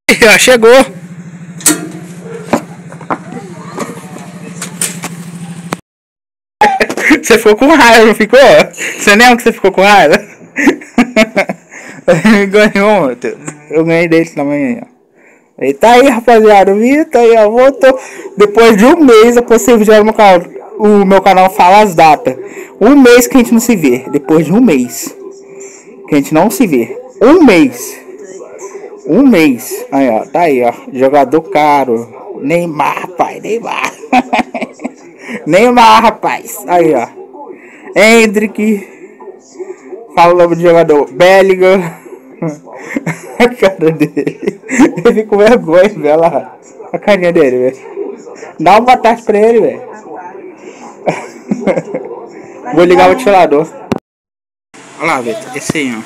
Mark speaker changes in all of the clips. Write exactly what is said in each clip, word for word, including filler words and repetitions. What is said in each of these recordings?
Speaker 1: Já chegou. Você ficou com raiva, não ficou? Você lembra que você ficou com raiva? Ele ganhou, Matheus. Eu ganhei dele também, ó. E tá aí, rapaziada. O vídeo tá aí, ó. Voltou. Depois de um mês eu postei o vídeo no meu canal. O meu canal fala as datas. Um mês que a gente não se vê. Depois de um mês que a gente não se vê. Um mês. Um mês. Aí, ó. Tá aí, ó. Jogador caro. Neymar, rapaz. Neymar. Neymar, rapaz. Aí, ó. Hendrick. Fala o nome do jogador. Bellingham. A cara dele. Ele fica com vergonha, velho. Olha lá. A carinha dele, velho. Dá uma boa tarde pra ele, velho. Vou ligar o ventilador. Olha lá, velho. Esse aí, ó.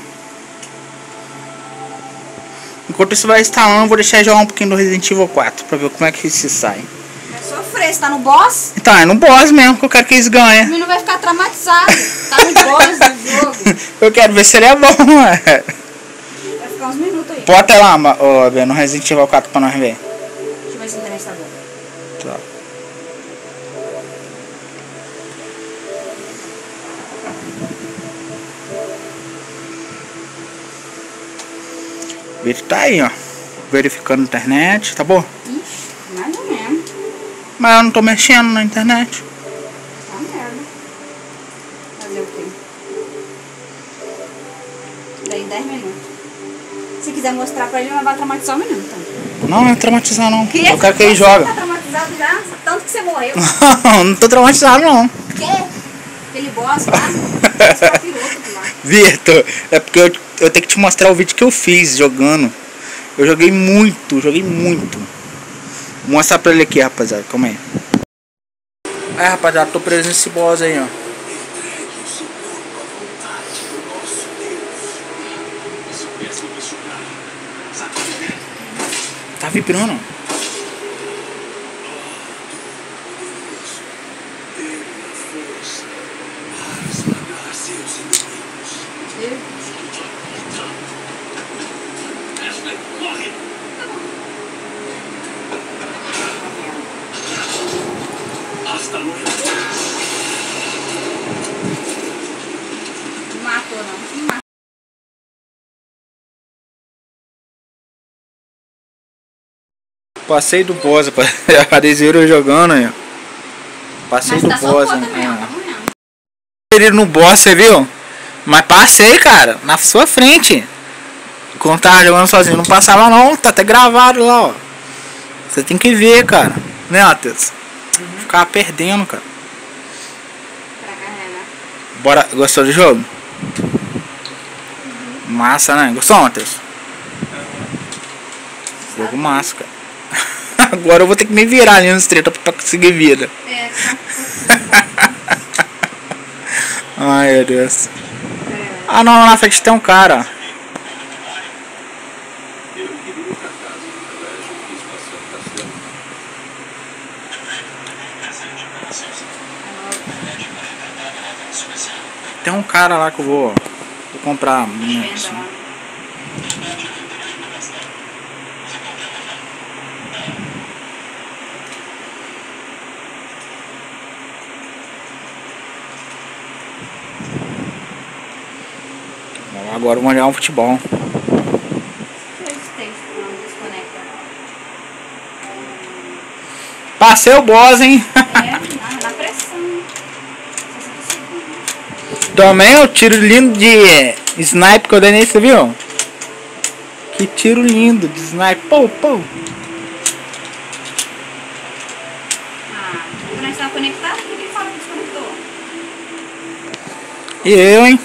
Speaker 1: Enquanto isso vai instalando, vou deixar jogar um pouquinho do Resident Evil quatro pra ver como é que se sai.
Speaker 2: Vai sofrer, você tá no boss?
Speaker 1: Então, é no boss mesmo que eu quero que eles ganhem.
Speaker 2: O menino vai ficar traumatizado. Tá no boss do jogo.
Speaker 1: Eu quero ver se ele é bom, ué.
Speaker 2: Vai ficar uns minutos aí.
Speaker 1: Bota lá, ó, velho, no Resident Evil quatro pra nós ver.
Speaker 2: Deixa eu ver se a internet tá boa.
Speaker 1: Tá. O vídeo tá aí, ó. Verificando a internet, tá bom?
Speaker 2: Ixi, mais ou menos.
Speaker 1: Mas eu não tô mexendo na internet.
Speaker 2: Tá merda. Fazer o quê? Daí dez minutos. Se quiser mostrar pra ele, não vai traumatizar o menino, então.
Speaker 1: Não, não é traumatizar não.
Speaker 2: Que?
Speaker 1: Eu quero que ele
Speaker 2: Você
Speaker 1: joga.
Speaker 2: tá traumatizado já? Tanto que você morreu.
Speaker 1: Não tô traumatizado não.
Speaker 2: O quê? Aquele boss lá? Você tá piloto lá.
Speaker 1: Vitor, é porque eu, eu tenho que te mostrar o vídeo que eu fiz jogando. Eu joguei muito, joguei muito. Vou mostrar pra ele aqui, rapaziada. Calma aí. Aí, rapaziada, tô preso nesse boss aí, ó. Tá vibrando.
Speaker 2: Não matou, não. Não matou.
Speaker 1: Passei do boss, rapaziada. Eles viram eu jogando aí, ó. Passei
Speaker 2: Mas
Speaker 1: do
Speaker 2: tá só
Speaker 1: boss,
Speaker 2: o
Speaker 1: hein.
Speaker 2: também, ó. Tá
Speaker 1: É.
Speaker 2: morrendo.
Speaker 1: Ele no boss, você viu? Mas passei, cara, na sua frente. Quando tava jogando sozinho, não passava não. Tá até gravado lá, ó. Você tem que ver, cara. Né, Matheus? Uhum. Ficava perdendo, cara.
Speaker 2: Pra carregar.
Speaker 1: Bora, gostou do jogo? Uhum. Massa, né? Gostou, Matheus? Uhum. Jogo massa, cara. Agora eu vou ter que me virar ali nos treta pra conseguir vida.
Speaker 2: É,
Speaker 1: ai, meu Deus. É. Ah, não, na frente tem um cara. Tem um cara lá que eu vou, vou comprar. Né, assim. Agora vamos jogar um futebol. Passei o boss, hein?
Speaker 2: É, na pressão.
Speaker 1: Também o tiro lindo de sniper que eu dei nesse, viu? Que tiro lindo de sniper. Pô, pô.
Speaker 2: Ah, quando a gente tava conectado, por que ele fala que desconectou?
Speaker 1: E eu, hein?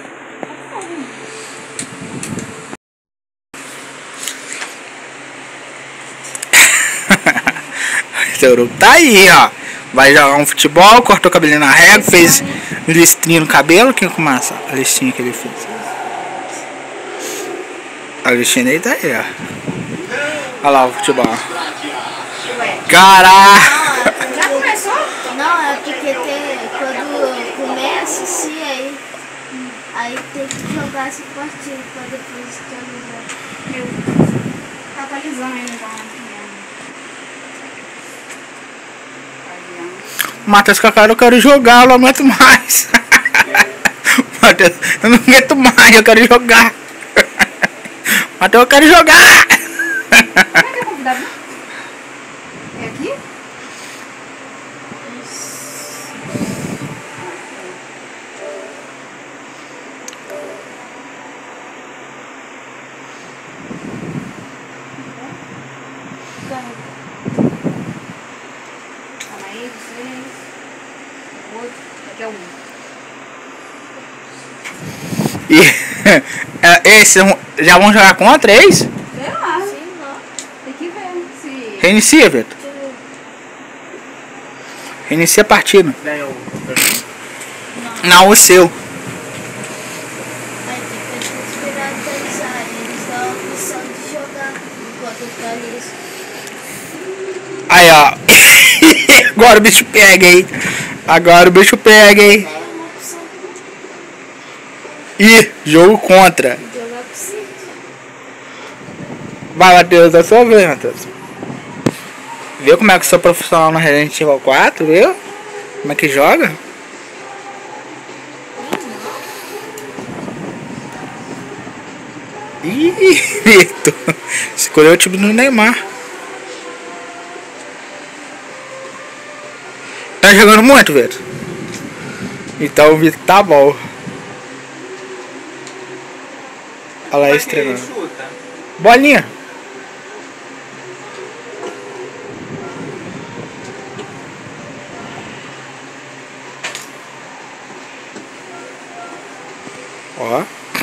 Speaker 1: Tá aí, ó. Vai jogar um futebol, cortou o cabelinho na régua, fez listrinha no cabelo. Que massa a listinha que ele fez. A listinha dele tá aí, ó. Olha lá o futebol. Caraca!
Speaker 2: Já começou?
Speaker 3: Não, é porque tem, quando começa assim, aí, aí tem que jogar essa partida pra depois terminar.
Speaker 2: Tá atualizando ainda, então.
Speaker 1: Matheus Cacau, eu quero jogar, eu não aguento mais. Matheus, eu não aguento mais, eu quero jogar. Matheus, eu quero jogar.
Speaker 2: Como é que é convidado? É aqui? Calma aí, vocês. O outro. Aqui é o um.
Speaker 1: E é, esses já vão jogar contra, é isso?
Speaker 2: Sei lá.
Speaker 3: Sim, não.
Speaker 2: Tem que ver se...
Speaker 1: Reinicia, Vitor. Reinicia a partida. Não, o seu.
Speaker 3: Aí tem que esperar atualizar. Eles dão a opção de jogar enquanto atualiza.
Speaker 1: Aí, ó. Agora o bicho pega, hein? Agora o bicho pega, hein?
Speaker 3: É uma opção
Speaker 1: Ih, jogo contra.
Speaker 3: de jogar com cinco.
Speaker 1: Vai, Matheus, é sua vez, Matheus. Viu como é que eu sou profissional no Resident Evil quatro, viu? Como é que joga? Ih, Vitor. Escolheu o time do Neymar. Tá jogando muito, Vitor? Então o Vitor tá bom. Olha lá, esse treinando. Bolinha. Ó.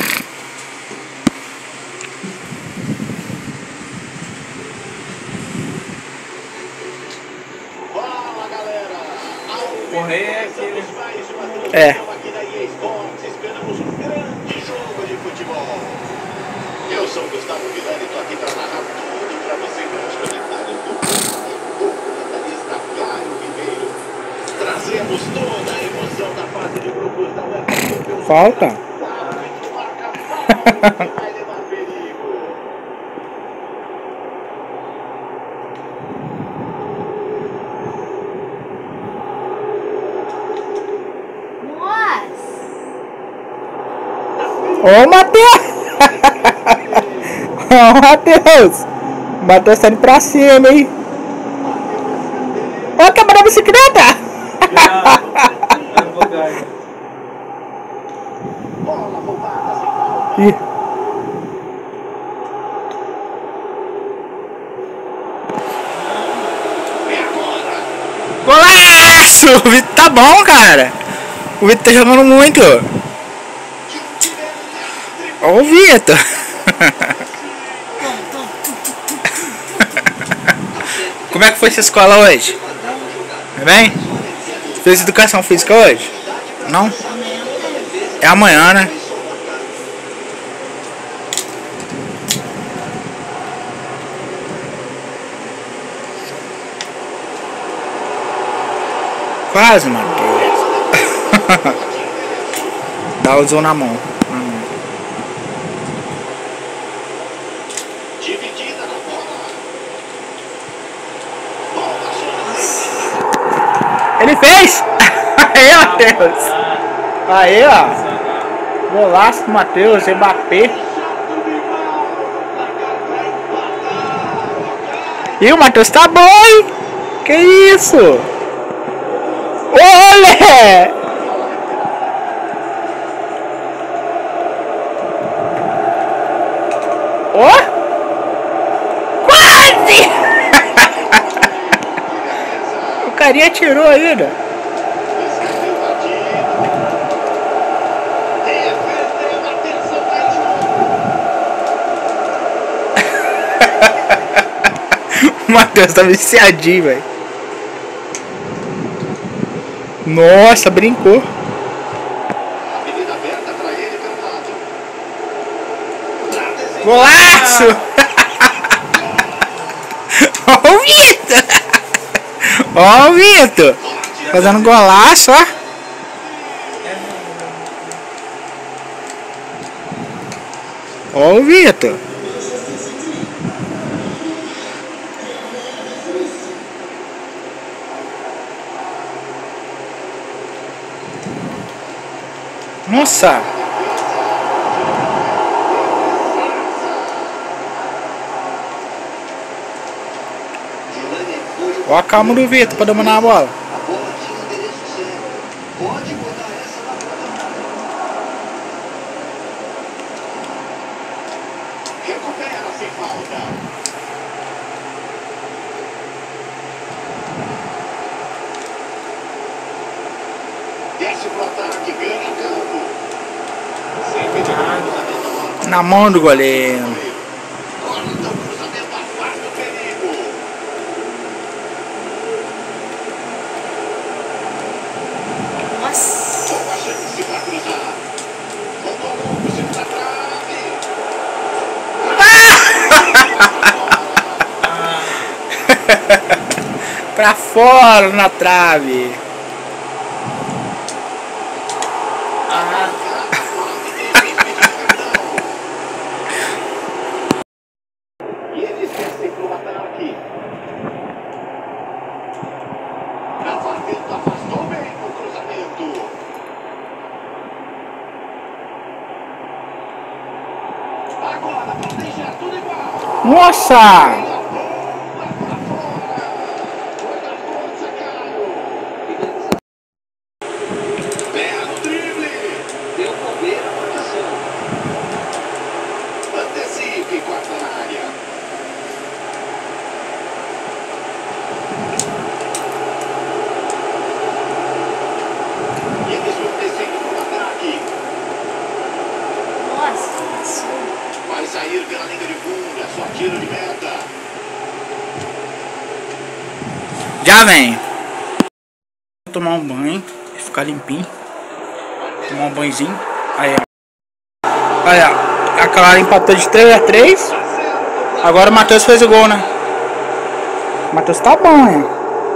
Speaker 4: Fala, galera!
Speaker 5: Correr é aquele.
Speaker 1: É.
Speaker 4: Aqui da E A Sports, esperamos um grande jogo de futebol. Eu sou o Gustavo Villani e tô aqui para narrar tudo para você com os comentários do comentarista Caio Ribeiro. Trazemos toda a emoção da fase de grupos da UEFA.
Speaker 1: Falta.
Speaker 4: O árbitro marca falta e vai levar perigo.
Speaker 3: Nossa!
Speaker 1: Ô, Matheus! Ô, Matheus! O Matheus tá indo pra cima, hein? Ó, quebrou a bicicleta!
Speaker 4: Bola roubada sem falta.
Speaker 1: Ih.
Speaker 4: E agora?
Speaker 1: Golaço! O Vitor tá bom, cara. O Vitor tá jogando muito. Ó o Vitor. Como é que foi essa escola hoje? Tá bem? Fez educação física hoje? Não? É amanhã, né? Quase, Matheus. Dá o zoom na mão. Na mão.
Speaker 4: Dividida na bola. Bola
Speaker 1: Ele fez! Aí, Matheus! Aí, ó. Golaço do Matheus, Mbappé. E o Matheus tá bom, hein? Que isso? Olha! Ó! Quase! O carinha tirou ainda. O Matheus tá viciadinho, velho. Nossa, brincou.
Speaker 4: Avenida aberta pra ele pelo lado.
Speaker 1: Golaço! Ó o Vitor! Ó o Vitor! Fazendo golaço, ó. Ó o Vitor! Nossa! Ó a calma do Vitor pra dominar a bola.
Speaker 4: A bola tinha um endereço certo. Pode botar essa na bola. Recupera sem falta. Desce pro ataque, ganha campo. Sempre de cruzamento.
Speaker 1: Na mão do goleiro.
Speaker 4: Corta o cruzamento, afasta o perigo.
Speaker 3: Nossa.
Speaker 4: Boa chance pra cruzar. Mandou longo, se pra trave.
Speaker 1: Pra fora na trave.
Speaker 4: E eles descem pro ataque. Afastou, afastou bem o cruzamento. Agora pra deixar tudo igual.
Speaker 1: Nossa!
Speaker 4: Belo drible. Deu bobeira na marcação. Antecipe, quarta na área. E eles vão descendo pro ataque.
Speaker 3: Nossa, passou.
Speaker 4: Vai sair pela linha de fundo, é só tiro de meta.
Speaker 1: Já vem. Vou tomar um banho e ficar limpinho. Tomar um banhozinho. Aí, ó. Aí, ó. A Clara empatou de três a três. Agora o Matheus fez o gol, né? O Matheus tá bom, né?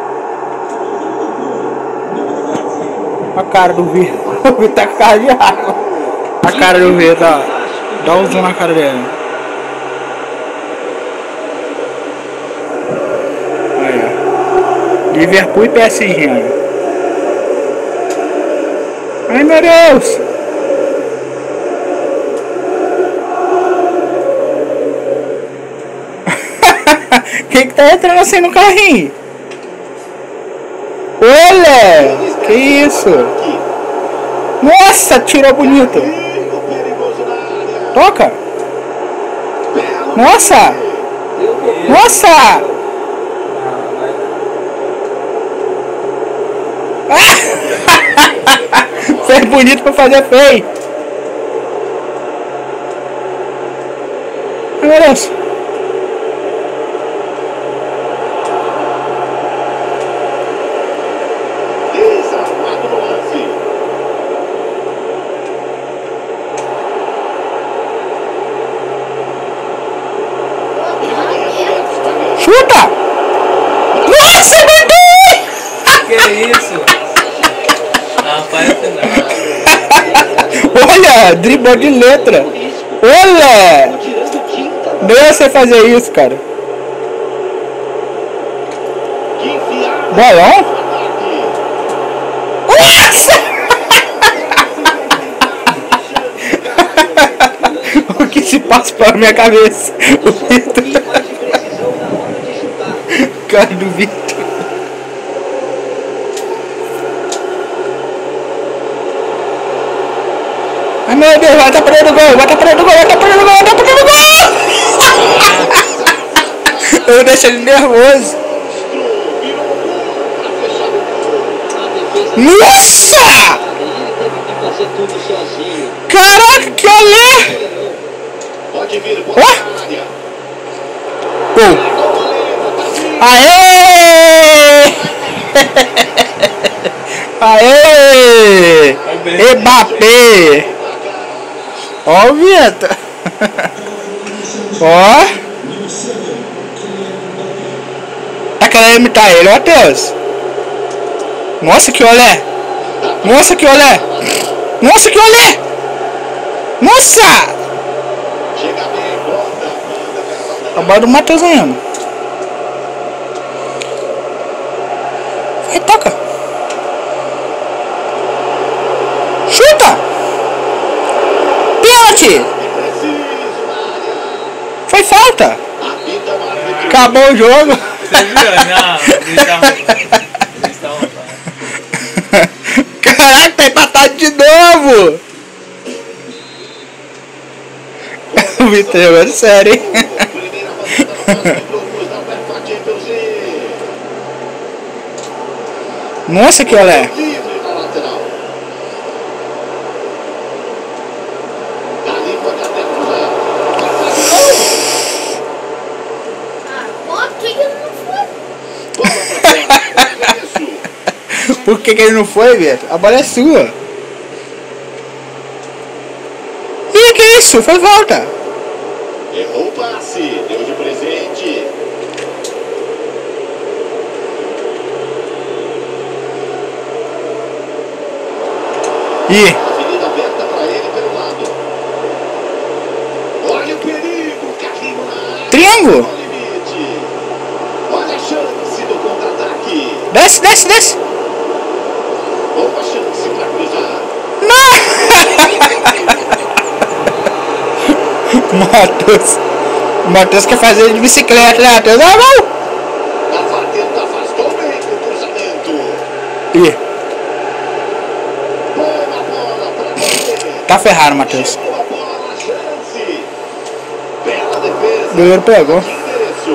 Speaker 1: A cara do Vitor. O Vitor tá com cara de água. A cara do Vitor, ó. Dá um zoom na cara dele. Aí, ó. Liverpool e P S G. Ai, meu Deus! Quem que tá entrando assim no carrinho? Olha! Que isso? Nossa, tirou bonito! Toca! Nossa! Nossa! Fez bonito pra fazer feio! Ai, meu Deus!
Speaker 4: Desarmado no lance.
Speaker 1: Chuta! Nossa, Dudu!
Speaker 5: Que isso? Rapaz, não.
Speaker 1: Olha, driblou de letra. Olha! Deixa você fazer isso, cara. Bolão? Nossa! O que se passa pela minha cabeça? O Vitor. Cara do Vitor. Ai, meu Deus, vai tá perdendo gol, vai tá perdendo gol, vai tá perdendo gol, vai tá perdendo gol! Eu deixo ele nervoso. Nossa! Caraca, que olé!
Speaker 4: Pode vir,
Speaker 1: Ó! Gol! Aê! Aê! Mbappé! Ó o Vitor! Ó! Tá querendo imitar ele, ó, Matheus! Nossa, que olé! Nossa, que olé! Nossa, que olé! Nossa! Acabaram do Matheus ainda. Vai, toca! Chuta! pênalti! Foi falta! Acabou o jogo!
Speaker 5: Você viu? Não, eles estavam. Eles estavam.
Speaker 1: Caraca, tá empatado de novo! O Vitor jogando sério, hein? Nossa, que olé! Por que, que ele não foi, Vitor? A bola é sua. E que isso? Foi volta.
Speaker 4: Errou o passe, deu de presente.
Speaker 1: E
Speaker 4: Avenida aberta para ele pelo lado. Olha o perigo, carrinho na área.
Speaker 1: triângulo.
Speaker 4: Olha a chance do contra-ataque.
Speaker 1: Desce, desce, desce.
Speaker 4: Boa chance para cruzar.
Speaker 1: Matheus. Matheus quer fazer de bicicleta, né, Matheus? Ah, não!
Speaker 4: Tava atento, afastou bem o cruzamento.
Speaker 1: Ih,
Speaker 4: Boa bola para você.
Speaker 1: tá ferrado, Matheus.
Speaker 4: Boa bola, chance. Bela defesa.
Speaker 1: O goleiro pegou.
Speaker 4: Que endereço.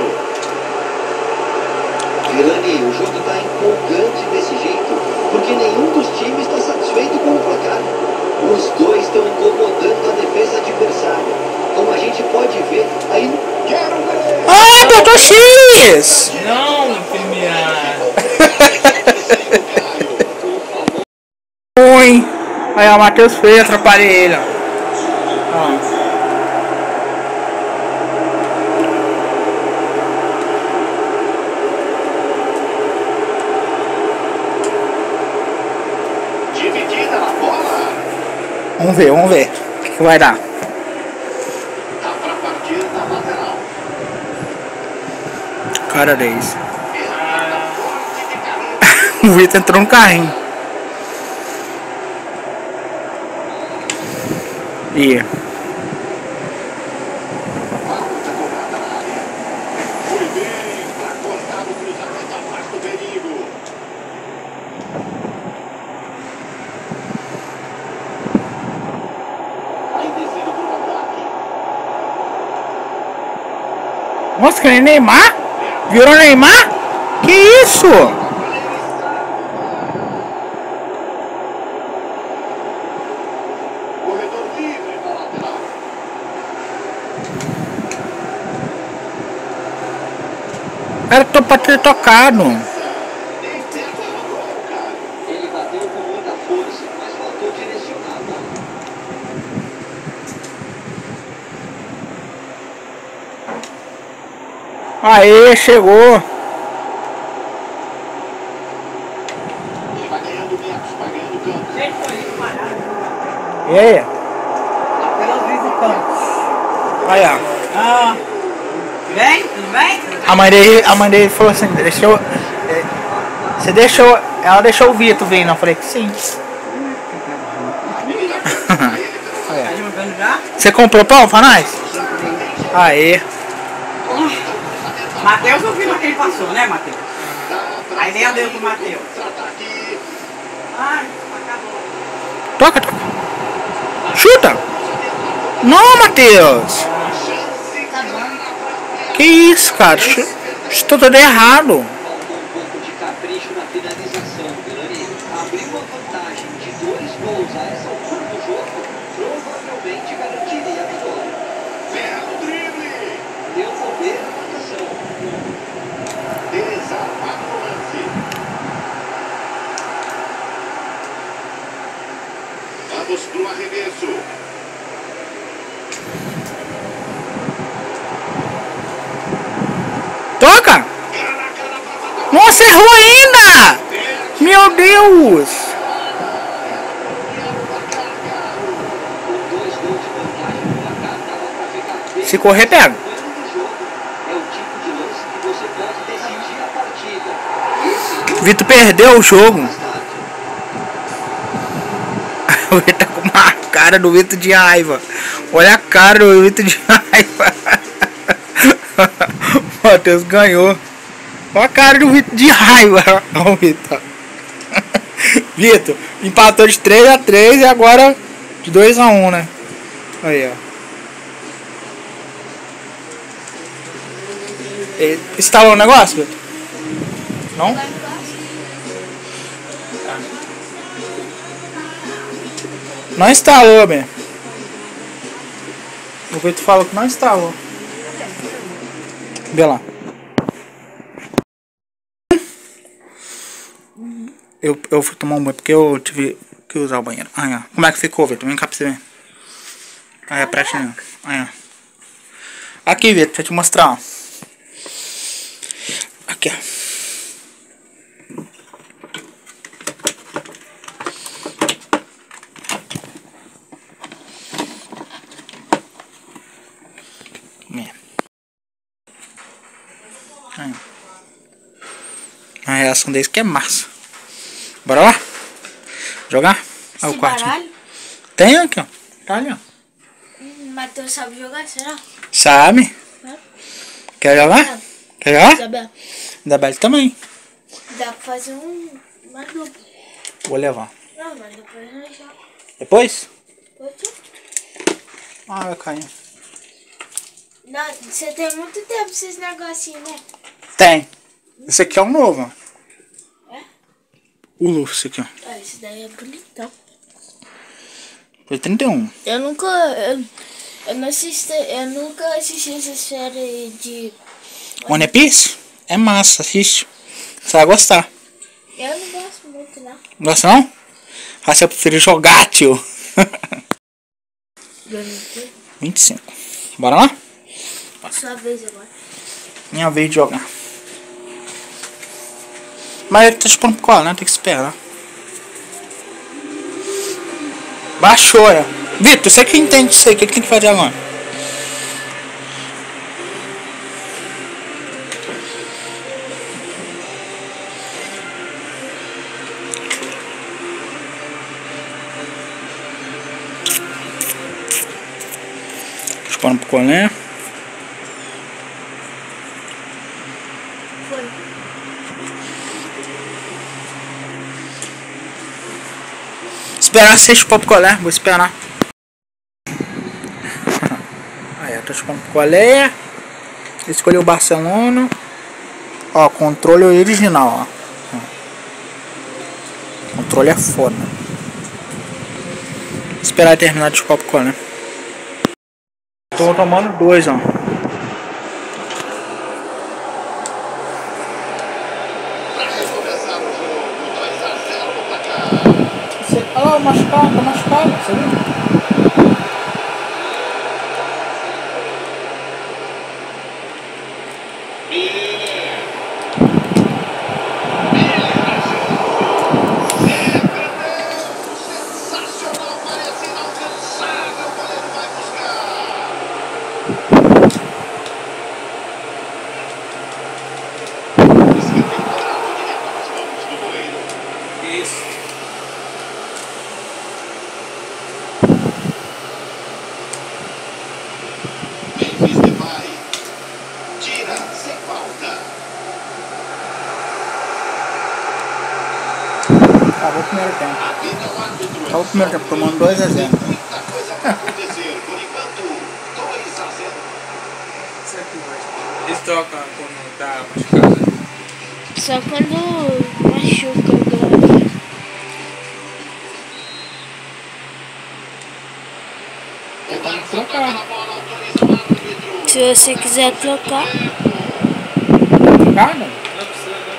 Speaker 6: Guilherme, o jogo está empolgante desse jeito, porque nenhum dos times está satisfeito com o placar. Os dois estão incomodando a defesa adversária. Como a gente pode ver, aí
Speaker 4: Quero ver.
Speaker 1: Ah, apertou X!
Speaker 5: Não, premiar.
Speaker 1: Ruim. Aí, ó, o Matheus fez, atrapalhei ele, ó. Ó.
Speaker 4: Dividida na bola.
Speaker 1: Vamos ver, vamos ver. O que, que vai dar?
Speaker 4: Dá para partir na lateral.
Speaker 1: Cara deles.
Speaker 4: Ferramenta forte de carrinho.
Speaker 1: O Vitor entrou no carrinho. E
Speaker 4: Falta cobrada na área. Foi bem para cortar o cruzamento abaixo do perigo. Aí descido para o ataque.
Speaker 1: nossa, que nem Neymar? Virou Neymar? Que isso?
Speaker 4: Corredor livre na lateral.
Speaker 1: Era tô pra ter tocado.
Speaker 4: Nem tenta no gol, cara.
Speaker 6: ele bateu com muita força, mas faltou direcionar a bola.
Speaker 1: Aê, chegou.
Speaker 4: Ele vai ganhando metros, vai ganhando campo.
Speaker 1: E aí? Aí, ó.
Speaker 2: Ah. Vem? Tudo bem?
Speaker 1: A mãe dele, a mãe dele falou assim, deixou. eh, Você deixou. Ela deixou o Vitor vir, não? Eu falei que sim.
Speaker 2: Tá jogando já?
Speaker 1: Você comprou pão pra nós? Aê.
Speaker 2: Matheus ouviu que ele passou, né, Matheus? Aí nem deu pro Matheus.
Speaker 4: Contra-ataque.
Speaker 2: Ai, acabou.
Speaker 1: Toca, toca. Chuta! Não, Matheus! Que isso, cara? Chu- Chutou tudo errado.
Speaker 6: Faltou um pouco de capricho na finalização, Guilherme. Abriu uma vantagem de dois gols a essa altura do jogo, provavelmente garantiria a vitória.
Speaker 4: Belo drible.
Speaker 6: Deu poder à marcação.
Speaker 4: Desarmado no lance. Vamos pro arremesso.
Speaker 1: Toca! Nossa, errou ainda! Meu Deus!
Speaker 6: Com dois gols de vantagem no placar, dava para ficar bem.
Speaker 1: Se correr, pega.
Speaker 6: Ganhando o jogo é o tipo de lance que você pode decidir a partida. Esse gol
Speaker 1: Vitor perdeu o jogo.
Speaker 6: mais tarde.
Speaker 1: O Vitor tá com uma cara cara do Vitor de raiva. Olha a cara do Vitor de raiva. O Matheus ganhou. Olha a cara do Vitor de raiva. Olha o Vitor. Vitor empatou de três a três e agora de dois a um, né? Aí, ó. Instalou o negócio, Vitor? Não? Não instalou, bem. O Vitor falou que não instalou. Vê lá. Eu, eu fui tomar um banho porque eu tive que usar o banheiro. Aí, ó. Como é que ficou, Vitor? Vem cá pra você ver. Aí, presta aí. Aí, ó. Aqui, Vitor, deixa eu te mostrar, ó. Aqui, ó. Aí. A reação deles que é massa. Bora lá? Jogar? Olha o quarto. Tem aqui, ó. Tá ali, ó.
Speaker 3: Hum, Matheus sabe jogar, será?
Speaker 1: Sabe?
Speaker 3: É.
Speaker 1: Quer jogar?
Speaker 3: É.
Speaker 1: Quer jogar?
Speaker 3: Isabel.
Speaker 1: Isabel também.
Speaker 3: Dá pra fazer um... mais duplo.
Speaker 1: Vou levar.
Speaker 3: Não, mas depois nós jogamos.
Speaker 1: Depois?
Speaker 3: Depois tu...
Speaker 1: Ah, vai cair.
Speaker 3: Não, você tem muito tempo esses negocinhos, né?
Speaker 1: Tem. Esse aqui é o novo, ó.
Speaker 3: É?
Speaker 1: O novo, esse aqui, ó.
Speaker 3: Ah, esse daí é bonitão.
Speaker 1: Foi trinta e um.
Speaker 3: Eu nunca... Eu, eu, não assisti, eu nunca assisti essa série de...
Speaker 1: One Piece? É massa, assiste. Você vai gostar.
Speaker 3: Eu não gosto muito, não.
Speaker 1: Gosta não? Ah, você prefere jogar, tio. vinte e cinco. Bora lá?
Speaker 3: Sua vez agora.
Speaker 1: Minha vez de jogar. Mas ele tá chupando cola, né? Tem que esperar. Baixou, é. Vitor, você que entende isso aí. O que, que tem que fazer agora? Chupando pro colé. Esperar você chupar pro colé, vou esperar. Aí, eu tô chupando pro colé. Escolhi o Barcelona. Ó, controle original, ó. Controle é foda. Esperar terminar de chupar pro colé. Tô tomando dois, ó. Olha lá, machucado, tá machucado, você viu?
Speaker 4: Sensacional, parece inalcançável. O goleiro vai buscar. Esse aqui tem quadrado direto nas mãos do goleiro.
Speaker 5: Isso.
Speaker 4: Memphis Depay. Tira sem falta.
Speaker 1: Acabou o primeiro tempo.
Speaker 4: Apita o árbitro.
Speaker 1: Acabou o primeiro tempo, tomando dois a zero.
Speaker 4: Muita coisa pra acontecer. Por enquanto, dois a zero.
Speaker 5: Eles trocam quando tá machucado.
Speaker 3: Só quando machuca agora.
Speaker 4: O Barça toca na bola, autoriza o árbitro.
Speaker 3: Se você quiser trocar.
Speaker 1: Cara,
Speaker 5: Não precisa, né?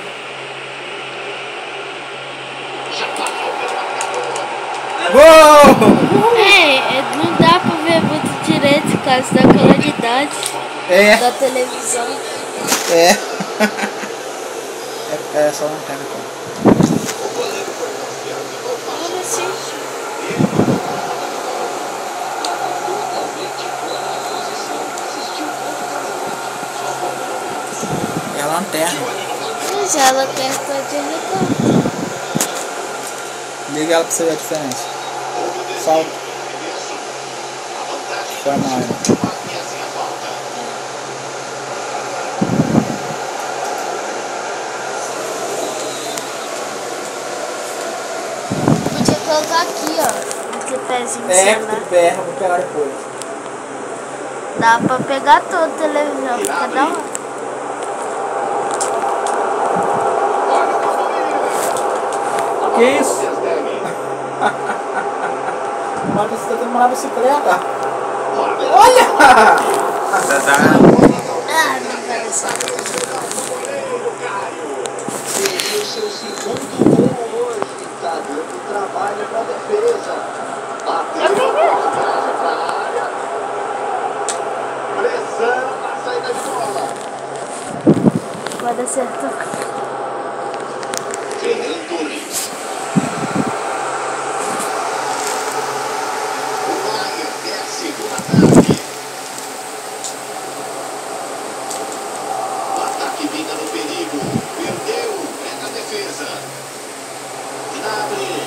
Speaker 4: Já passou pelo marcador.
Speaker 1: gol!
Speaker 3: É, é, não dá pra ver muito direito por causa da claridade
Speaker 1: É,
Speaker 3: da televisão.
Speaker 1: é. É, é só não tem como.
Speaker 3: Olha assim.
Speaker 1: É a lanterna.
Speaker 3: Mas ela quer ficar desligada.
Speaker 1: Liga ela pra você ver a diferença. Solta. Chamaram.
Speaker 3: Podia colocar aqui, ó. Esse pezinho
Speaker 1: É,
Speaker 3: sei lá.
Speaker 1: tu berra, vou pegar depois.
Speaker 3: Dá pra pegar toda a televisão, fica da hora.
Speaker 1: Que isso? Mas você tá demorando a bicicleta. Olha!
Speaker 5: Tá, tá.
Speaker 3: Ah, não vai deixar.
Speaker 6: Seria o seu segundo gol hoje. Tá dando trabalho pra defesa. Bateu pra área. Pressão na saída de bola.
Speaker 3: Vai dar certo.
Speaker 4: Fernando Torres. O Maia desce do ataque. O ataque vinda no perigo. Perdeu. É na defesa. Gnabry.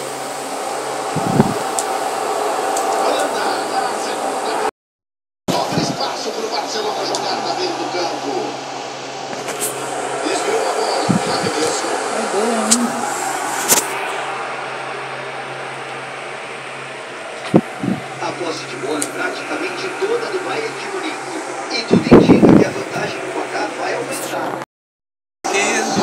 Speaker 4: Anda na segunda. Sobra espaço para o Barcelona jogar na beira do campo. Desviou a bola. Arremesso.
Speaker 6: A posse de bola é praticamente toda do Bayern de Munique. E tudo indica que a vantagem no placar vai aumentar.
Speaker 5: Que isso?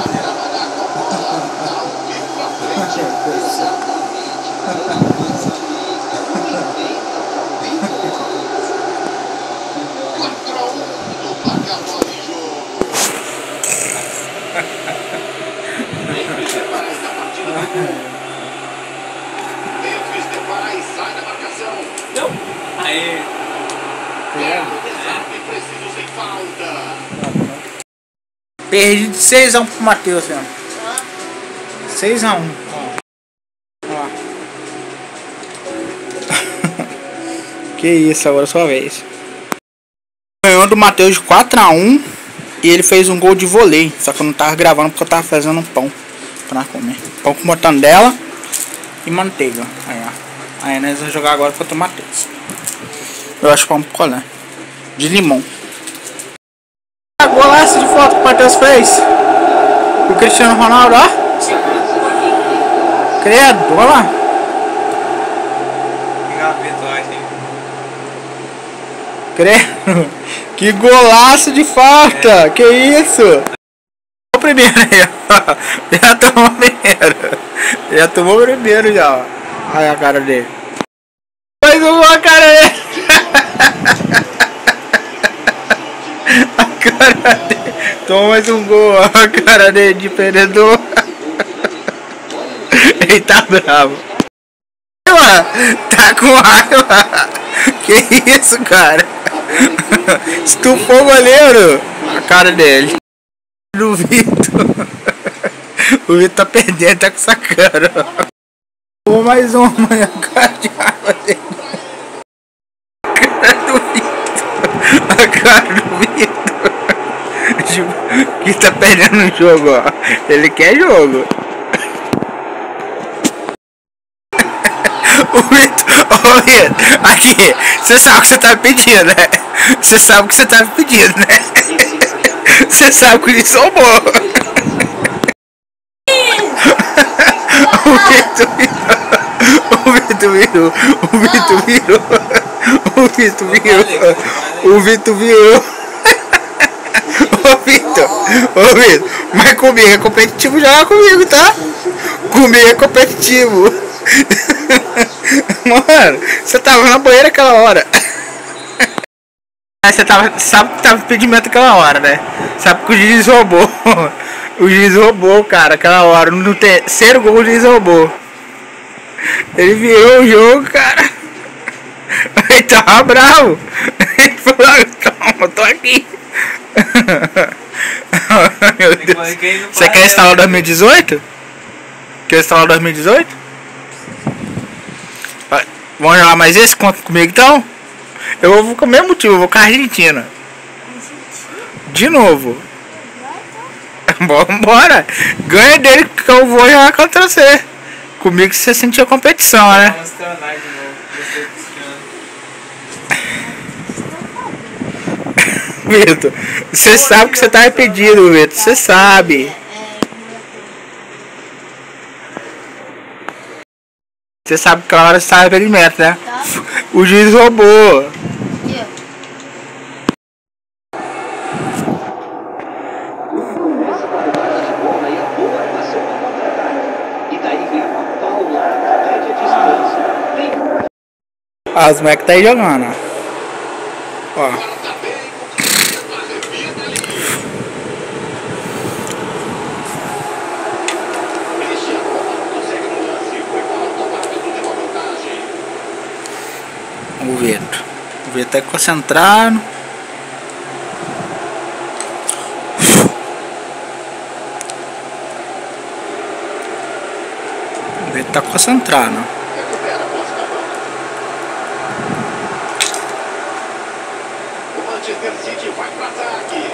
Speaker 4: quatro a um no placar bola em jogo. Memphis Depay na partida do gol. Memphis Depay sai da marcação.
Speaker 5: Não. Aí.
Speaker 4: Pega o desarme preciso sem falta.
Speaker 1: Perdi de seis a um pro Matheus, ó. seis a um. Ó. Ó. Que isso, agora é sua vez. Ganhou do Matheus de quatro a um. E ele fez um gol de vôlei. Só que eu não tava gravando porque eu tava fazendo um pão pra nós comer. Pão com mortandela e manteiga. Aí, ó. Aí nós vamos jogar agora contra o Matheus. Eu acho pão com colher de limão. Golaço de foto que o Matheus fez. O Cristiano Ronaldo, ó. Credo, olha lá.
Speaker 5: Que gaveta, hein?
Speaker 1: Credo. Que golaço de falta. É. Que isso? O primeiro aí, ó. Já tomou o primeiro. Já tomou o primeiro já, ó. Olha a cara dele. Mais uma cara dele. A cara dele. Toma mais um gol, ó. A cara dele de perdedor. Ele tá bravo. Tá com raiva. Que isso, cara? Estufou o goleiro. A cara dele. Do Vitor. O Vitor tá perdendo, tá com essa cara. Vou mais uma, mãe. A cara de raiva dele. A cara do Vitor. A cara do Vitor. Que tá perdendo o jogo, ó. Ele quer jogo. O Vitor, ô Vitor, aqui, você sabe o que você tá pedindo, né? Você sabe o que você tá pedindo, né? Você sabe que ele sobrou. O Vitor virou, o Vitor virou, o Vitor virou, o Vitor virou, o Vitor virou. Ô Vitor, ô Vitor, mas comigo é competitivo, joga comigo, tá? Comigo é competitivo. Mano, você tava na banheira aquela hora. Você tava, sabe que tava impedimento aquela hora, né? Sabe que o juiz roubou. O juiz roubou, cara, aquela hora. No terceiro gol o juiz roubou. Ele virou o jogo, cara. Ele tava bravo. Ele falou, toma, tô aqui. Meu Deus. Você quer instalar dois mil e dezoito? Quer instalar dois mil e dezoito? Vamos jogar mais esse conto comigo então? Eu vou com o mesmo motivo, eu vou com a Argentina. De novo. Bora. Ganha dele que eu vou jogar contra você. Comigo você sentiu a competição, né? Vitor, você sabe que você tá arrependido, Vitor. Você sabe. Você sabe que aquela hora você tá arrependimento, né?
Speaker 3: Tá?
Speaker 1: O juiz roubou.
Speaker 3: Aqui, ó.
Speaker 6: Essa qualidade de bola e a boa armação no contra-ataque. E daí vem uma paulada, média distância. Vem.
Speaker 1: Ah, os moleques tá aí jogando, ó. Ó.
Speaker 4: Tá bem, arrebenta ali. Cristiano Ronaldo consegue no lance. Foi falta, marcando de uma vantagem.
Speaker 1: O Vitor. O Vitor tá concentrado. O Vitor tá concentrado.
Speaker 4: Recupera a posse da bola. O Manchester City vai para ataque.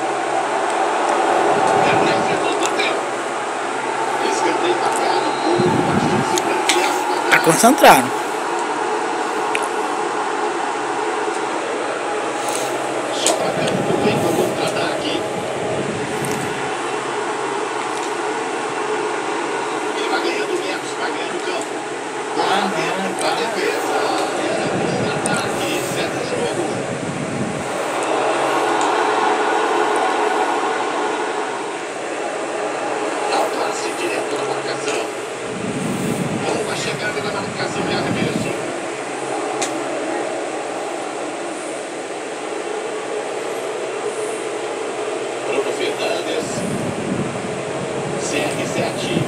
Speaker 4: Gabriel Jesus bateu. Escanteio marcado. Uma chance para criar uma
Speaker 1: Tá concentrado.
Speaker 4: Sobra campo, vem para o contra-ataque. Ele vai ganhando metros, vai ganhando campo. Bola dentro para a defesa. Era um ataque, certo jogo. Dá o passe direto na marcação. Boa chegada na marcação e arremesso. Bruno Fernandes. C R sete.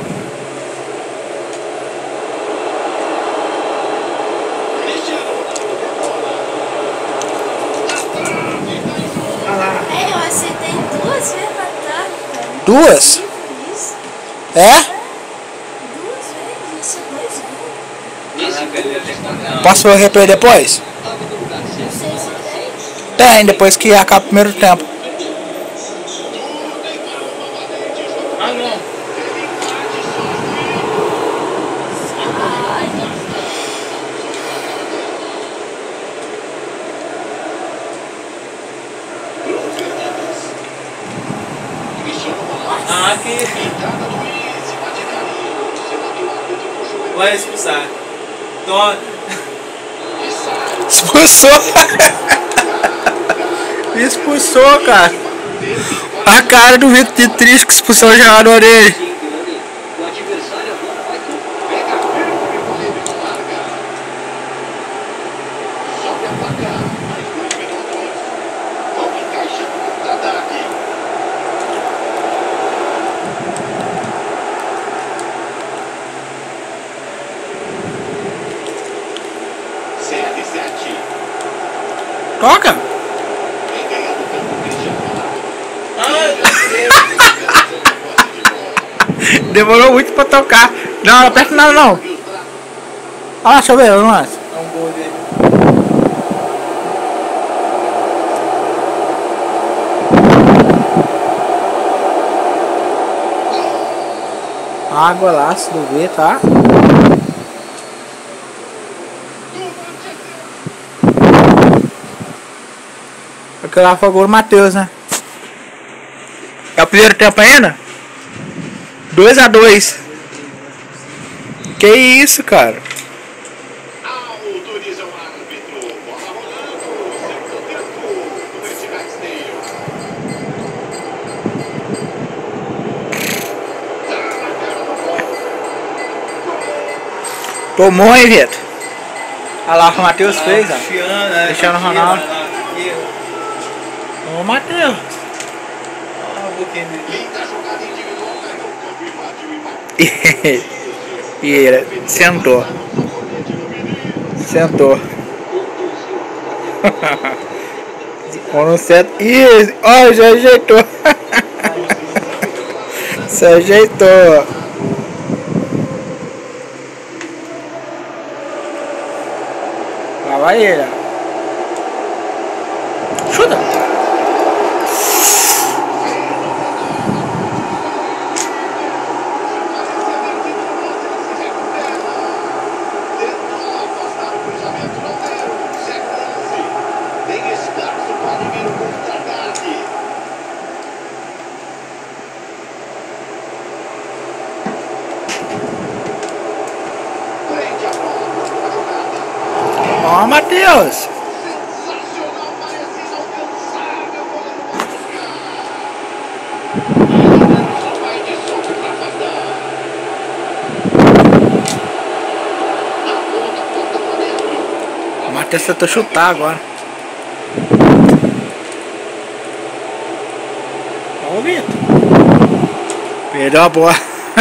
Speaker 4: Cristiano Ronaldo com a bola. Na trave, tá em jogo.
Speaker 3: É, eu acertei duas vezes na trave, cara.
Speaker 1: Duas?
Speaker 3: Impossível isso.
Speaker 1: É?
Speaker 3: Duas vezes, isso é dois gols.
Speaker 6: Esse gol está na
Speaker 1: Posso replay depois?
Speaker 6: no lugar
Speaker 3: Não
Speaker 6: certo.
Speaker 3: sei se tem.
Speaker 1: Tem, depois que acaba o primeiro tempo.
Speaker 5: Ah, não.
Speaker 4: Bruno Fernandes. Cristiano Ronaldo.
Speaker 5: Ah, que
Speaker 4: Entrada do Luiz, bate carinho. Segundo o árbitro puxou o
Speaker 5: vai expulsar. Então,
Speaker 4: e sai.
Speaker 1: Expulsou. Expulsou, cara. A cara do Vitor de triste que expulsou o jogador dele.
Speaker 6: O adversário agora vai com
Speaker 4: Pega firme, polêmico, larga. Sobe a placa. Mais dois minutos. Vamos encaixar no contra-ataque. C R sete.
Speaker 1: Toca.
Speaker 4: Vem ganhando o campo, Cristiano Ronaldo.
Speaker 1: Demorou muito pra tocar. Não, não aperta nada não. Ah, deixa eu ver, vamos lá.
Speaker 5: é um gol dele.
Speaker 1: Ah, golaço do V, tá? Aquele lá foi o gol do Matheus, né? É o primeiro tempo ainda? dois a dois. Que isso, cara?
Speaker 4: Autoriza o árbitro. Bola rolando. Segundo tempo. No Etihad Stadium. Tá na cara do gol.
Speaker 1: Tomou, hein, Vitor? Olha lá o que o Matheus fez, ó.
Speaker 5: Cristiano, né?
Speaker 1: Cristiano Ronaldo.
Speaker 5: Aqui,
Speaker 1: Ô, Matheus.
Speaker 5: ó, a boquinha dele.
Speaker 4: Linda jogada individual. Ganhou o campo e invadiu, invadiu.
Speaker 1: E ele sentou. Sentou. Quando senta. Ih, ó, já ajeitou. Se ajeitou. Lá vai ele. Chuta.
Speaker 4: Tem espaço para vir o contra-ataque.
Speaker 1: Deus!
Speaker 4: Sensacional, parecia inalcançável. Só vai de soco pra afastar. Na ponta, ponta pra dentro.
Speaker 1: O Matheus tentou chutar agora. Ó o Vitor. Perdeu a bola.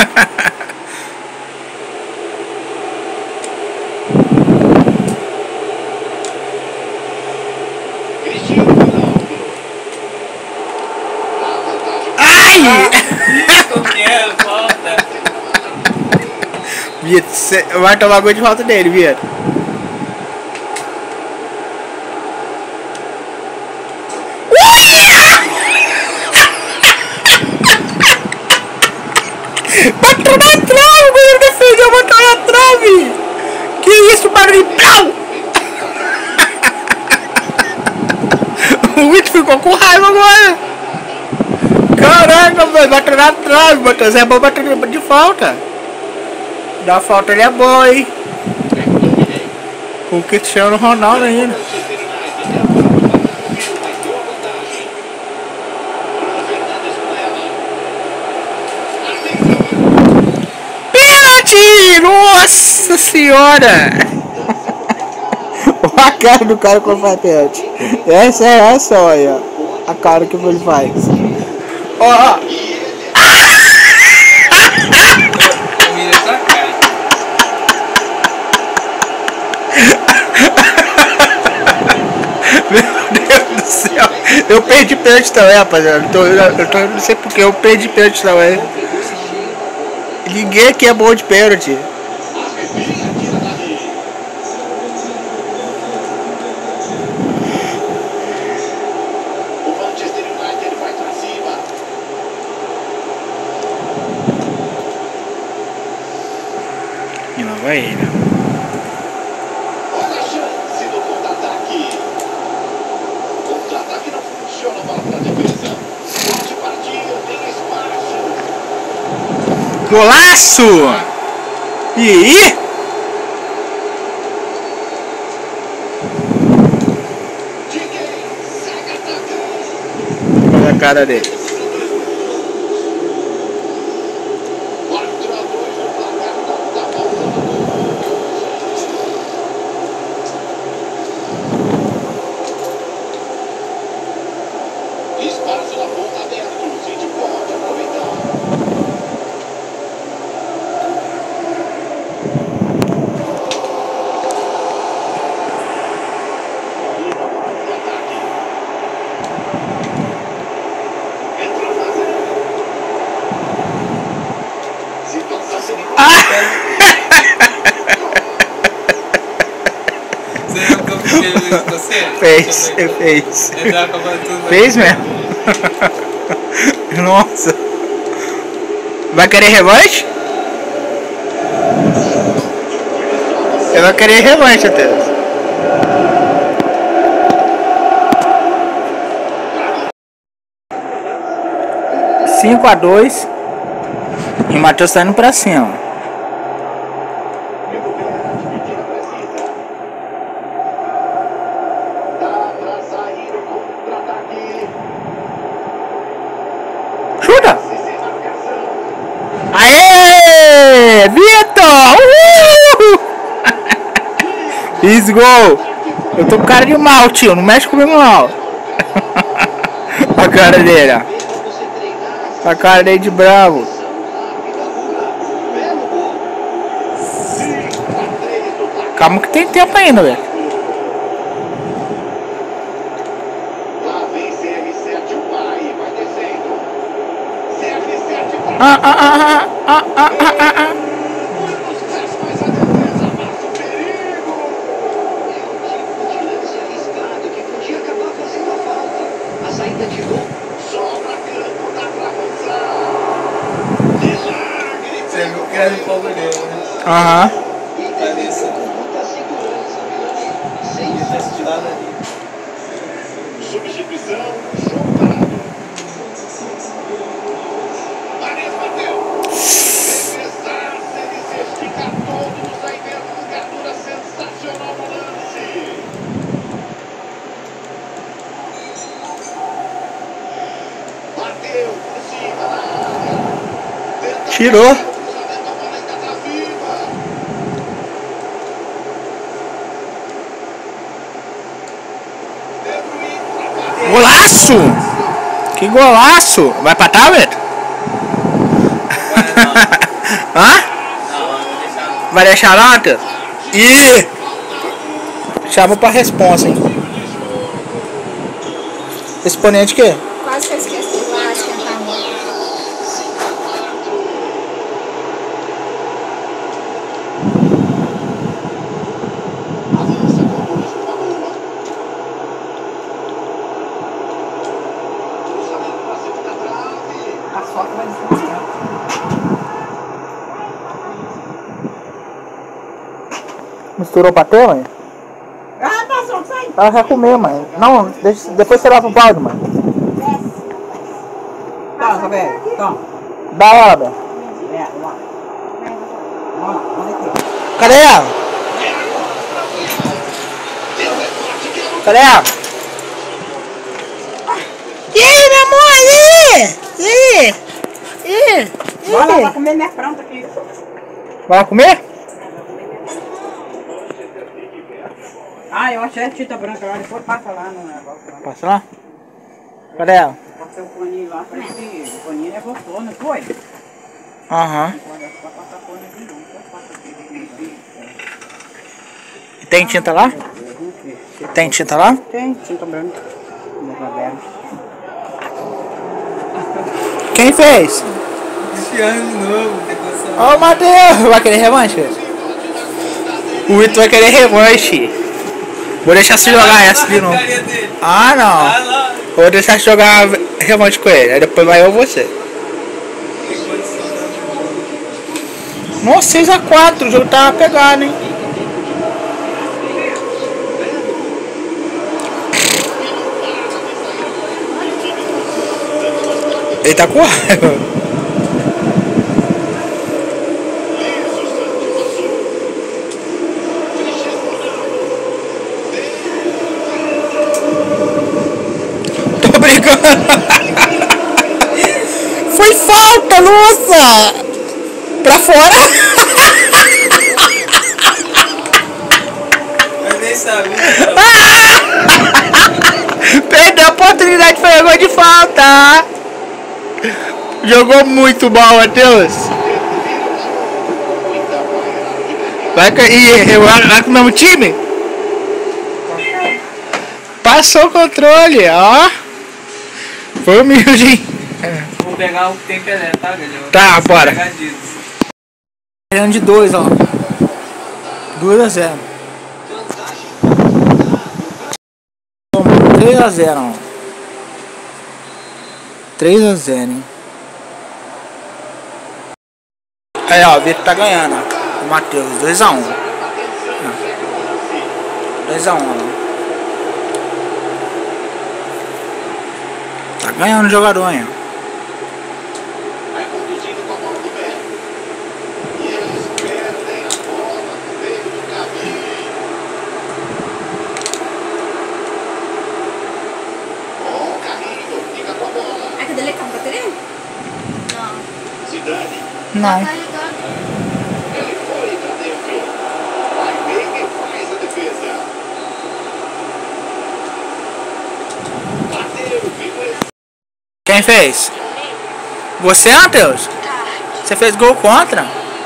Speaker 4: Cristiano Ronaldo.
Speaker 1: Ai!
Speaker 5: Como que é? Falta.
Speaker 1: Vitor, você vai tomar gol de falta dele, Vitor. Bateu na trave, o goleiro defendeu, bateu na trave! Que isso, barulho? Pau! O Vitor ficou com raiva agora! Caraca, velho, bateu na trave, Matheus. É bom bater de falta. Da falta ele é bom, hein? Com o Cristiano Ronaldo ainda. Pênalti! Nossa senhora! Olha a cara do cara quando faz pênalti. Essa é essa, olha. A cara que ele faz. Ó, ó.
Speaker 5: Mira essa cara.
Speaker 1: Meu Deus do céu. Eu perdi pênalti também, rapaziada. Eu, tô, eu tô, não sei porque eu perdi pênalti também. Ninguém aqui é bom de pênalti.
Speaker 4: O Manchester United vai pra cima.
Speaker 1: E lá vai ele.
Speaker 4: Olha a chance do contra-ataque. Contra-ataque não funciona, bola pra defesa. Pode partir, tem espaço.
Speaker 1: Golaço! Ih!
Speaker 4: Diquei, segue atacando.
Speaker 1: Olha a cara dele.
Speaker 4: quatro a dois no placar, não tá faltando gol. Espaço na ponta aberto, o City pode aproveitar. Entra fazendo. Situação perigosa.
Speaker 5: Você viu que eu fiz isso com você?
Speaker 1: Fez, ele fez.
Speaker 5: Ele tá acabando tudo.
Speaker 1: Fez mesmo? Nossa. Vai querer revanche? Eu vou querer revanche até. cinco a dois. E o Matheus tá indo pra cima.
Speaker 4: Dá pra sair o contra-ataque.
Speaker 1: Chuta!
Speaker 4: Sem marcação.
Speaker 1: Aê! Vitor! Uhul! Fiz gol! Eu tô com cara de mal, tio. Não mexe comigo, não. A cara dele, ó. A cara dele de bravo. Calma que tem tempo ainda, velho.
Speaker 4: Lá vem C R sete, o pai vai descendo. C R sete vai.
Speaker 1: Ah, ah, ah, ah, ah, ah, ah, ah, ah.
Speaker 4: Nos pés, mas a defesa passa o perigo.
Speaker 6: É um tipo de lance arriscado que podia acabar fazendo a falta. A saída de gol.
Speaker 4: Sobra campo, dá pra avançar. Milagre.
Speaker 5: Você viu que era o fogo dele, né?
Speaker 1: Aham.
Speaker 6: E defendeu com muita segurança, Milani. Sem
Speaker 5: Ele tá
Speaker 6: falta.
Speaker 5: estirado ali.
Speaker 4: Substituição, jogo parado. Mares bateu. Regressar, se ele se esticar todo, nos vai ver uma ligadura sensacional no lance.
Speaker 1: Tirou. Golaço! Que golaço! Vai pra tablet? Hã? Vai deixar lá, Matheus? Ih! Chama pra responsa, hein? Exponente o quê?
Speaker 2: Quase que eu esqueço de lá esquentar a mão. As fotos vai desconfiar.
Speaker 1: Misturou pra ter, mãe?
Speaker 2: Ah, passou, sai.
Speaker 1: Ela vai comer, mãe. Não, deixa, depois você lava o balde, mãe.
Speaker 7: Toma, Roberto, toma.
Speaker 1: Dá ela, Bel.
Speaker 7: É, lá. Vamos lá, vamos aqui.
Speaker 1: Cadê ela? Cadê ela? E aí, meu amor? E aí? E aí? E aí? E
Speaker 7: Bora lá
Speaker 1: aí?
Speaker 7: pra comer minha pronta aqui.
Speaker 1: Vai comer?
Speaker 7: Ah, eu achei a tinta branca lá, depois passa lá no negócio. Lá.
Speaker 1: Passa lá. Cadê ela?
Speaker 7: Passei o paninho lá, falei que o paninho levantou, não foi?
Speaker 1: Aham.
Speaker 7: Olha, só passar paninho aqui não, só passa aqui.
Speaker 1: E tem tinta lá? Tem tinta lá?
Speaker 7: Tem, tinta branca. No Roberto.
Speaker 1: Quem fez?
Speaker 5: Cristiano de novo, decoração.
Speaker 1: Ó o Matheus. Vai querer revanche? O Vitor vai querer revanche. Vou deixar você jogar essa de novo. Ah,
Speaker 5: Ah,
Speaker 1: não.
Speaker 5: lá.
Speaker 1: Vou deixar você jogar revanche com ele. Aí depois vai eu ou você. Nossa, seis a quatro. O jogo tá pegado, hein? Ele tá com raiva. Tô brincando. Foi falta, nossa! Pra fora?
Speaker 5: Eu nem sabia.
Speaker 1: Perdeu a oportunidade, foi gol de falta. Jogou muito mal, Matheus. Vai cair. Vai com o mesmo time? Passou o controle, ó. Foi humilde, hein?
Speaker 5: Vou pegar o que tem Pelé, tá, galera?
Speaker 1: Tá, bora.
Speaker 5: Pegar disso.
Speaker 1: Ganhando de dois, ó. dois a zero. três a zero, ó. três a zero, hein? Aí, ó, o Vitor tá ganhando, ó. O Matheus, dois a um. dois a um, ó. Tá ganhando o jogador, hein?
Speaker 4: Vai conduzindo com a mão do pé. E eles perdem a bola no meio do caminho. Bom carrinho, fica com a bola.
Speaker 2: Ai, que delicado, bateria?
Speaker 3: Não.
Speaker 4: Zidane,
Speaker 1: Não.
Speaker 3: Carregado.
Speaker 4: ele foi pra dentro. Vai bem e faz a defesa. Bateu, viu?
Speaker 1: Quem fez? Você, Matheus? Você fez gol contra?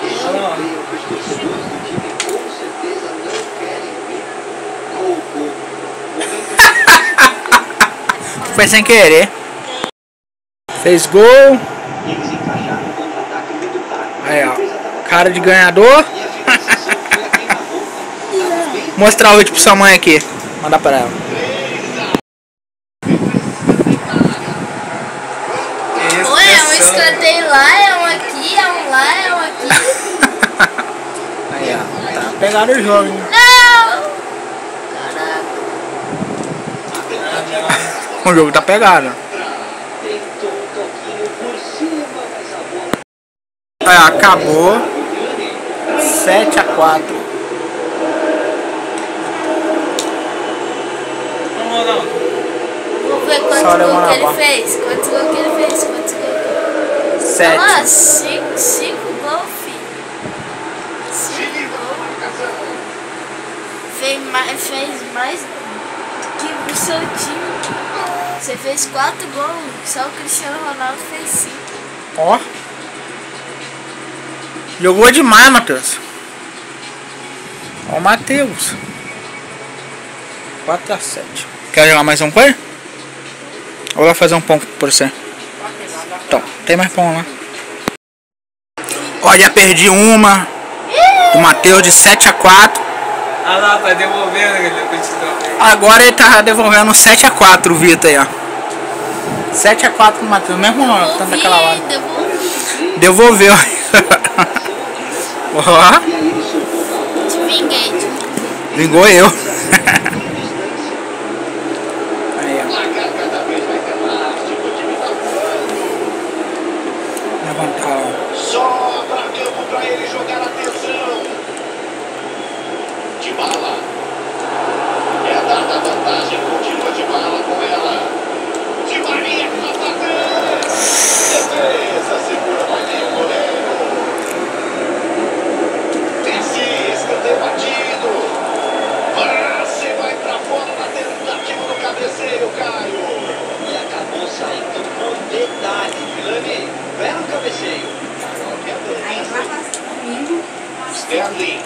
Speaker 1: Foi sem querer. Fez gol.
Speaker 6: Eles encaixaram um contra-ataque muito tático.
Speaker 1: Aí, ó. Cara de ganhador. Mostrar o vídeo pra sua mãe aqui. Mandar pra ela.
Speaker 3: Oi, é um escanteio lá, é um aqui, é um lá, é um aqui.
Speaker 1: Aí, ó. Tá pegado o jogo, hein?
Speaker 3: Não! Caraca.
Speaker 1: O jogo tá pegado.
Speaker 6: Tentou um toquinho por cima, mas a bola
Speaker 1: Aí, ó, acabou. sete a quatro.
Speaker 5: Vamos lá.
Speaker 3: Vou ver quantos
Speaker 1: Só
Speaker 3: gols
Speaker 1: levar
Speaker 3: que
Speaker 1: na
Speaker 3: ele
Speaker 1: bola.
Speaker 3: fez. Quantos gols que ele fez? Quantos gols que ele fez?
Speaker 1: sete.
Speaker 3: Ah, cinco, cinco fez mais, fez mais que o seu time. Você fez quatro gols, só o Cristiano Ronaldo fez cinco.
Speaker 1: Ó. Jogou demais, Matheus. Ó o Matheus. quatro a sete. Quer jogar mais um com ele? Ou vai fazer um pão por você? Então, tem mais pão lá. Ó, já perdi uma. Do Matheus de sete a quatro.
Speaker 5: Ah lá, tá devolvendo aquele competidor.
Speaker 1: Agora ele tá devolvendo sete a quatro, o Vitor aí, ó. sete a quatro pro Matheus, mesmo tanto daquela hora.
Speaker 3: Devolvi.
Speaker 1: Devolveu. Ó.
Speaker 3: Te vinguei, te
Speaker 1: Vingou eu. Aí, ó.
Speaker 4: Placar cada vez vai ter elástico, o time tá voando.
Speaker 1: Levantar, ó.
Speaker 4: Sobra campo pra ele jogar, atenção. De bala. É dada a vantagem, continua de bala com ela. De Maria com a bater. Defesa, segura mais bem o goleiro. Desce, escanteio batido. Passe, vai pra fora na tentativa do cabeceio, Caio.
Speaker 6: E acabou saindo com detalhe, Vilani. Belo cabeceio.
Speaker 2: Aí vai comigo.
Speaker 4: Sterling.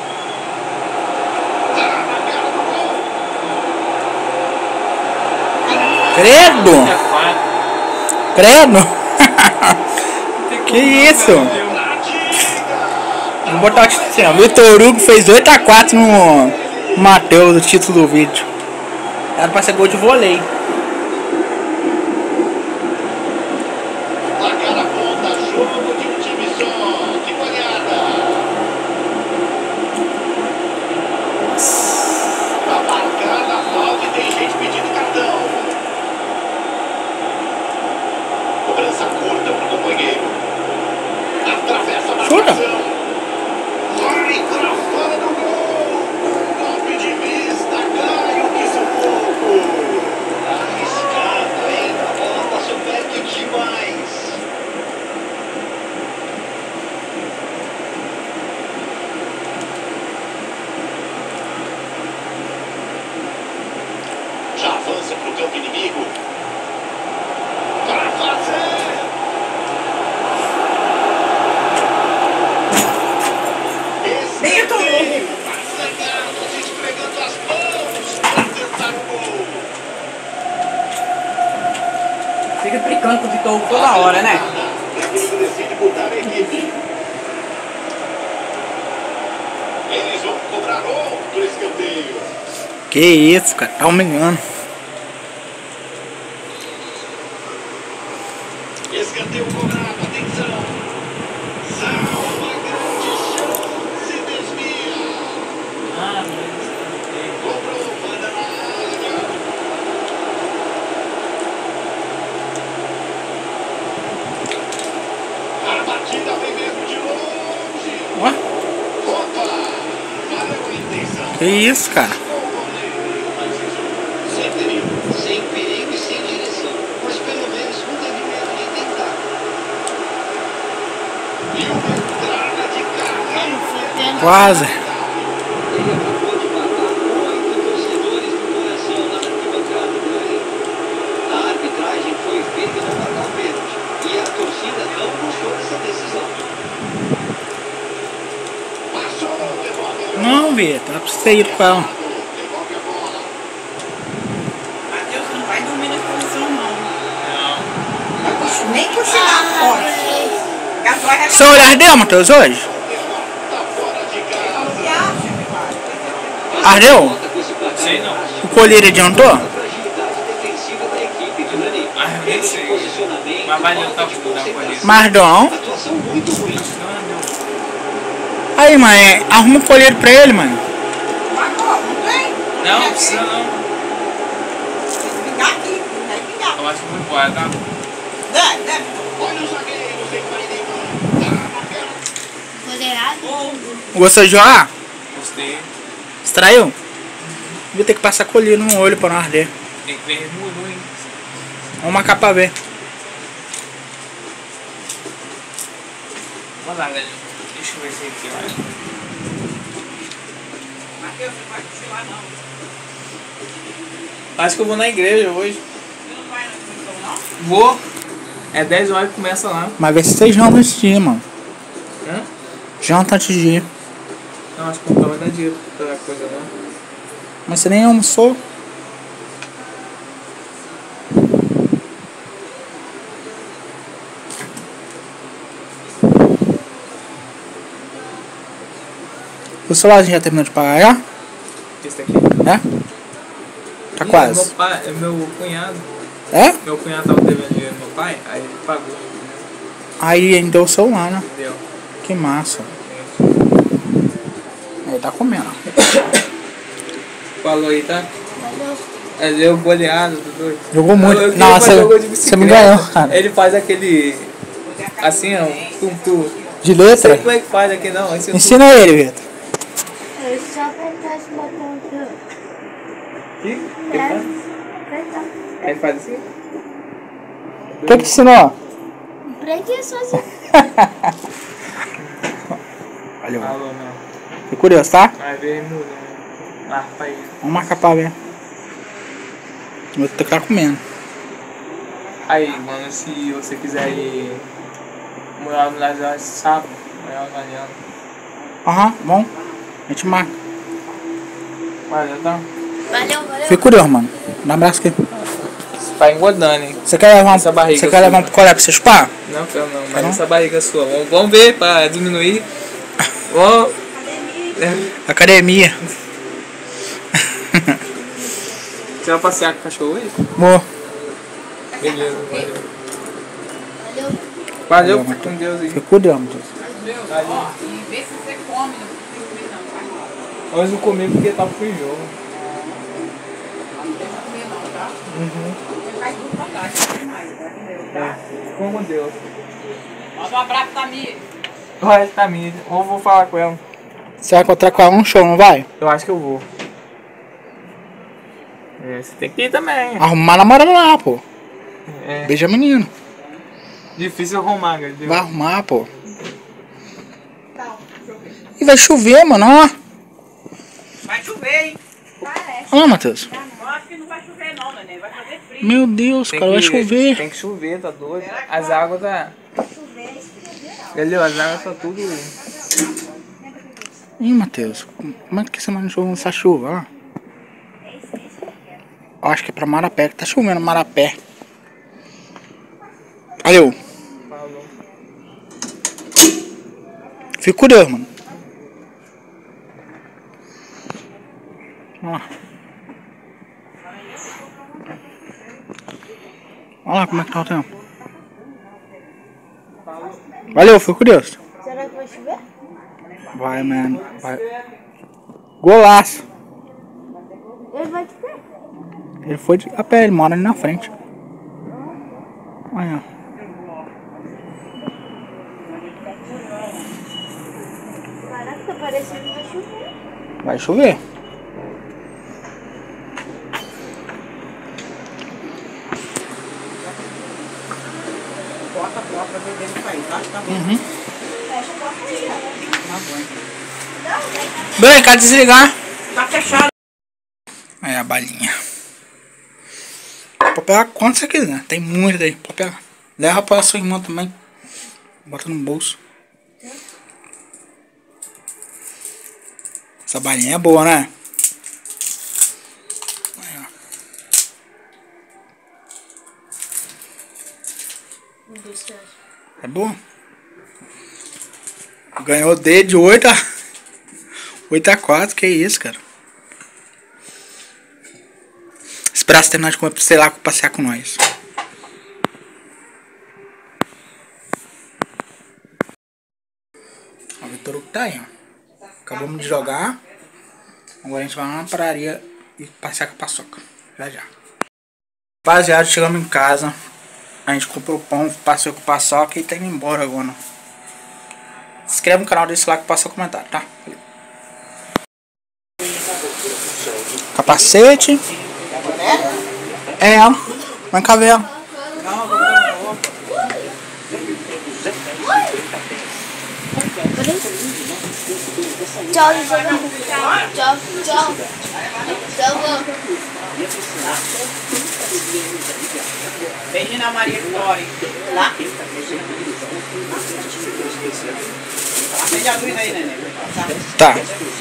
Speaker 4: Tá na cara do gol.
Speaker 1: Credo!
Speaker 5: É quatro.
Speaker 1: Credo! Que isso?
Speaker 4: Na diga.
Speaker 1: Vou botar aqui assim, ó. Vitor Hugo fez oito a quatro no Matheus, o título do vídeo. Era pra ser gol de vôlei.
Speaker 4: Placar aponta, jogo de um time só. Que goleada. Tá marcada a falta e tem gente pedindo cartão. Cobrança curta pro companheiro. Atravessa a
Speaker 1: Chuta.
Speaker 4: marcação. Vai pra fora do gol. Golpe de vista, Caio, que sufoco.
Speaker 6: Arriscado, hein? A bola passou perto demais.
Speaker 4: Já avança pro campo inimigo. Para fazer. Escanteio. Passanhados esfregando as mãos para tentar o gol.
Speaker 7: Fica brincando com o Vitor Hugo toda hora, né?
Speaker 4: Ele decide mudar a equipe. Eles vão cobrar outro escanteio.
Speaker 1: Que isso, cara. Tá humilhando.
Speaker 4: Escanteio cobrado, atenção. Salva, grande chance, desvia.
Speaker 5: Ah, mas
Speaker 4: Cobrou, manda na área. A batida vem mesmo de longe.
Speaker 1: Ó.
Speaker 4: Opa, valeu a intenção.
Speaker 1: Que isso, cara.
Speaker 4: Sem perigo.
Speaker 6: Sem perigo e sem direção. Mas pelo menos não teve medo de tentar.
Speaker 4: E uma entrada de carrinho.
Speaker 1: Quase.
Speaker 6: Ele acabou de matar oito torcedores do coração na arquibancada, Vilani. A arbitragem foi feita no marcar o pênalti. E a torcida não gostou dessa decisão.
Speaker 4: Passou, devolve.
Speaker 1: Não, Vitor. Dá pra você ir com ela.
Speaker 4: Devolve a bola.
Speaker 7: Matheus não vai dormir nessa posição, não.
Speaker 5: não.
Speaker 7: Vai cochi- nem cochilar fora. Gato vai
Speaker 1: Seu olho ardeu, Matheus, hoje?
Speaker 4: Tá fora de casa.
Speaker 7: Você acha que vai?
Speaker 1: Ardeu?
Speaker 6: Conta com esse placar
Speaker 5: Sei não.
Speaker 6: elástico.
Speaker 1: O colírio adiantou?
Speaker 6: A fragilidade defensiva da equipe, Vilani.
Speaker 5: Ah, eu nem sei.
Speaker 6: Posicionamento,
Speaker 5: Mas vai
Speaker 6: falta
Speaker 5: adiantar
Speaker 6: de
Speaker 5: o da
Speaker 6: concentração.
Speaker 5: colheita.
Speaker 1: Mardão.
Speaker 6: Atuação muito ruim.
Speaker 1: Aí, mãe. Arruma um colírio pra ele, mãe.
Speaker 7: Vai, ó, não tem?
Speaker 5: Não, não precisa não.
Speaker 7: Tem que vingar aqui, vai vingar.
Speaker 5: Eu acho que vou embora, tá?
Speaker 7: Deve, deve.
Speaker 4: Olha o zagueiro, sem pai nenhum. Tá na perna.
Speaker 3: Goleirado.
Speaker 1: Gostou de jogar?
Speaker 5: Gostei.
Speaker 1: Extraiu? Vou ter que passar colírio no olho pra não arder.
Speaker 5: Tem que ver muro, hein?
Speaker 1: Vamos marcar pra ver.
Speaker 5: Vamos lá, galera. Deixa eu ver se aqui, olha.
Speaker 7: Matheus, você não vai cochilar não.
Speaker 5: Acho que eu vou na igreja hoje.
Speaker 7: Você não vai na comissão não?
Speaker 5: Vou. É dez horas que começa lá.
Speaker 1: Mas vê se você janta antes de ir, mano.
Speaker 5: Hã?
Speaker 1: Janta antes de ir.
Speaker 5: Não, acho que não vai dar dinheiro pra coisa não.
Speaker 1: Mas você nem almoçou. O celularzinho já terminou de pagar já?
Speaker 5: Esse daqui.
Speaker 1: É? Tá
Speaker 5: Ih,
Speaker 1: quase.
Speaker 5: Meu, pai, é meu cunhado.
Speaker 1: É?
Speaker 5: Meu cunhado tava devendo dinheiro pro meu pai, aí ele pagou.
Speaker 1: Aí ele deu o celular, né?
Speaker 5: Deu.
Speaker 1: Que massa. Aí tá comendo.
Speaker 5: Falou aí, tá?
Speaker 3: Valeu.
Speaker 5: É, deu goleado, do doido.
Speaker 1: Jogou muito.
Speaker 5: Eu- eu
Speaker 1: Não,
Speaker 5: queria
Speaker 1: você,
Speaker 5: fazer um gol de
Speaker 1: você me
Speaker 5: bicicleta.
Speaker 1: ganhou, cara.
Speaker 5: Ele faz aquele. Assim, ó, tum tum.
Speaker 1: De
Speaker 5: Não sei
Speaker 1: letra?
Speaker 5: como é que faz aqui não. Esse
Speaker 1: Ensina ele, Vitor.
Speaker 3: Eu só apertar esse botão aqui, ó.
Speaker 5: Ele faz,
Speaker 3: Apertar.
Speaker 5: ele faz assim?
Speaker 1: O que que te ensinou?
Speaker 3: Aprendi sozinho.
Speaker 1: Valeu.
Speaker 5: Falou, não.
Speaker 1: Fiquei curioso, tá?
Speaker 5: Vai ver e muda, né? Marca aí.
Speaker 1: Vamos marcar pra ver. Vou ter que ficar comendo.
Speaker 5: Aí, mano, se você quiser ir morar no Brasil sábado, morar no Mariano.
Speaker 1: Aham, bom. A gente marca.
Speaker 5: Valeu, tá?
Speaker 3: Valeu, valeu.
Speaker 1: Fiquei curioso, mano. Dá um abraço aqui.
Speaker 5: Você tá engordando, hein?
Speaker 1: Você quer levar um,
Speaker 5: Essa barriga
Speaker 1: você quer
Speaker 5: sua.
Speaker 1: levar um picolé pra você chupar?
Speaker 5: Não, quero não, mas
Speaker 1: Tá não?
Speaker 5: essa barriga sua. Vamos, vamos ver pra diminuir. Ó.
Speaker 1: Academia.
Speaker 5: Você vai passear com o cachorro hoje?
Speaker 1: Vou.
Speaker 5: Beleza, valeu.
Speaker 3: Valeu.
Speaker 5: Valeu,
Speaker 1: Valeu,
Speaker 5: fica com Deus aí.
Speaker 1: Fiquei curioso, Matheus.
Speaker 7: Ó, e vê se você come, não precisa comer não, tá?
Speaker 5: Hoje não comi porque tava com enjoo.
Speaker 7: Não precisa comer não, tá?
Speaker 5: Uhum.
Speaker 7: Você faz tudo pra trás, demais, tá?
Speaker 5: É, ficou com Deus.
Speaker 7: Manda um abraço pra mim.
Speaker 5: Vai, tá minha. Ou vou falar com ela.
Speaker 1: Você vai encontrar com ela num show, não vai?
Speaker 5: Eu acho que eu vou. É, você tem que ir também.
Speaker 1: Arrumar namorada lá, pô.
Speaker 5: É.
Speaker 1: Beija menino.
Speaker 5: Difícil arrumar, entendeu?
Speaker 1: Vai arrumar, pô. E vai chover, mano, ó.
Speaker 7: Vai chover, hein?
Speaker 1: Olha lá, Matheus.
Speaker 7: Eu acho que não vai chover não, neném. Vai fazer frio.
Speaker 1: Meu Deus,
Speaker 5: Tem
Speaker 1: cara, vai
Speaker 5: que-
Speaker 1: chover.
Speaker 5: Tem que chover, tá doido. As águas tá. Entendeu? As águas tá tudo.
Speaker 1: Ih, Matheus, como é que você mandou essa chuva? Ó. Eu acho que é pra Marapé, que tá chovendo Marapé. Valeu.
Speaker 5: Falou.
Speaker 1: Fico curioso, mano. Ó. Olha lá como é que tá o tempo. Valeu, fico curioso.
Speaker 3: Será que vai chover?
Speaker 1: Vai, mano. Vai. Golaço.
Speaker 3: Ele vai te ver.
Speaker 1: Ele foi de a pé, ele mora ali na frente. Olha.
Speaker 3: Caraca, tá parecendo que vai chover.
Speaker 1: Vai chover.
Speaker 7: Bota a porta pra ver dele sair, tá? Tá bom.
Speaker 1: Uhum.
Speaker 3: Fecha a porta aí, ó.
Speaker 7: Tá bom.
Speaker 1: Bem, quer desligar?
Speaker 7: Tá fechado.
Speaker 1: Aí a balinha. Pode pegar quanto você quiser. Tem muito aí. Pode pegar. Leva pra sua irmã também. Bota no bolso. Essa balinha é boa, né? Aí, ó.
Speaker 3: Um, dois, três.
Speaker 1: É boa. Ganhou D de oito a oito a quatro. Que isso, cara. Esperar você terminar de comer pra você ir lá passear com nós. Ó, o Vitor Hugo tá aí, ó. Acabamos de jogar. Agora a gente vai lá na praia e passear com a paçoca. Já já. Rapaziada, chegamos em casa. A gente comprou pão, passeou com a paçoca e tá indo embora agora. Se inscreve no canal, deixa o like e passa o comentário, tá? Valeu. Capacete. É ela. Vem cá ver ela.
Speaker 3: Tchau, Isabel. Tchau, tchau. Tchau, vó.
Speaker 7: Beijinho na Maria Vitória, hein? Tá? Acende a luz aí, neném.
Speaker 1: Tá.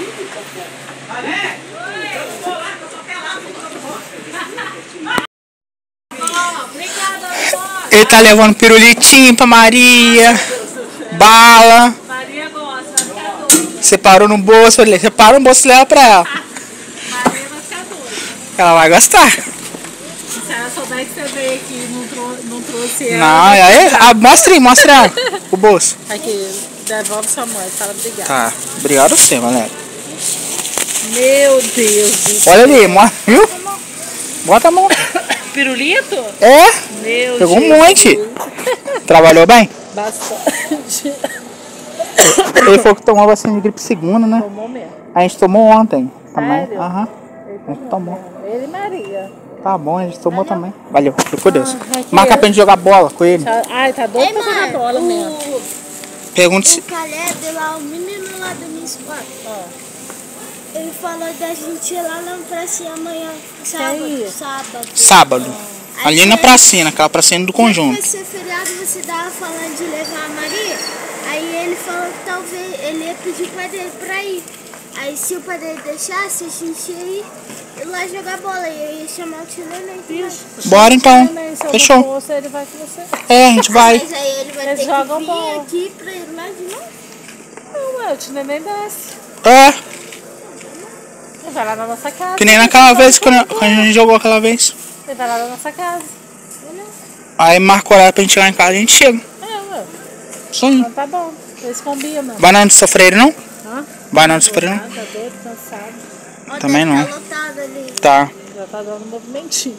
Speaker 1: Ele tá levando pirulitinho pra Maria. Bala.
Speaker 3: Maria gosta, vai ficar doida.
Speaker 1: Separou no bolso, olha, separa no bolso e leva pra ela.
Speaker 3: Maria vai ficar doida.
Speaker 1: Ela vai gostar.
Speaker 3: Se ela souber que você veio aqui e não, trou não trouxe ela.
Speaker 1: Não, aí, ah, mostra aí, mostra ela, o bolso.
Speaker 3: Aqui, devolve sua mãe, fala obrigado.
Speaker 1: Tá, obrigado a você, galera.
Speaker 3: Meu Deus do céu.
Speaker 1: Olha ali, mostra, viu? Bota a mão.
Speaker 3: Pirulito?
Speaker 1: É,
Speaker 3: Meu
Speaker 1: pegou um
Speaker 3: Jesus.
Speaker 1: monte. Trabalhou bem?
Speaker 3: Bastante.
Speaker 1: Ele falou que tomou vacina de gripe segunda, né?
Speaker 3: Tomou mesmo.
Speaker 1: A gente tomou ontem também.
Speaker 3: Sério?
Speaker 1: Aham. A gente tomou.
Speaker 3: Ele e Maria.
Speaker 1: Tá bom, a gente tomou também. Valeu, fica com Deus.
Speaker 3: Ah, aqui,
Speaker 1: Marca
Speaker 3: ó.
Speaker 1: pra gente jogar bola com ele.
Speaker 3: Tá- Ai, tá doido pra jogar bola mesmo.
Speaker 1: Pergunta se.
Speaker 8: O Caleb lá, o menino lá da minha escola, ele falou da gente ir lá na pracinha amanhã, sábado,
Speaker 3: isso?
Speaker 8: sábado.
Speaker 1: Sábado. Ali na pracinha, naquela pracinha do conjunto.
Speaker 8: Vai ser feriado, você tava falando de levar a Maria, aí ele falou que talvez ele ia pedir pra dele pra ir. Aí se o pai dele deixasse, a gente ia ir lá jogar bola, e eu ia chamar o tio Neném também.
Speaker 1: Bora então.
Speaker 3: Também, se eu
Speaker 1: Fechou.
Speaker 3: não fosse, ele vai com você.
Speaker 1: É, a gente vai.
Speaker 8: Mas aí ele vai
Speaker 3: Eles
Speaker 8: ter
Speaker 3: jogam
Speaker 8: que vir
Speaker 3: bola.
Speaker 8: aqui pra ir lá de novo.
Speaker 3: Não, ué, o tio Neném desce.
Speaker 1: É,
Speaker 3: Ele vai lá na nossa casa.
Speaker 1: que nem naquela vez quando quando a gente jogou aquela vez.
Speaker 3: Ele vai lá na nossa casa.
Speaker 1: Aí marca o horário pra gente chegar em casa e a gente chega.
Speaker 3: É, ué.
Speaker 1: Só aí.
Speaker 3: Então tá bom. Eles combinam.
Speaker 1: Vai não de sofrer não?
Speaker 3: Hã?
Speaker 1: Vai não de sofrer não?
Speaker 3: Tá doido, cansado.
Speaker 8: Ó,
Speaker 1: Também
Speaker 8: deve
Speaker 1: não.
Speaker 8: tá lotado ali.
Speaker 1: Tá.
Speaker 3: Já tá dando um movimentinho.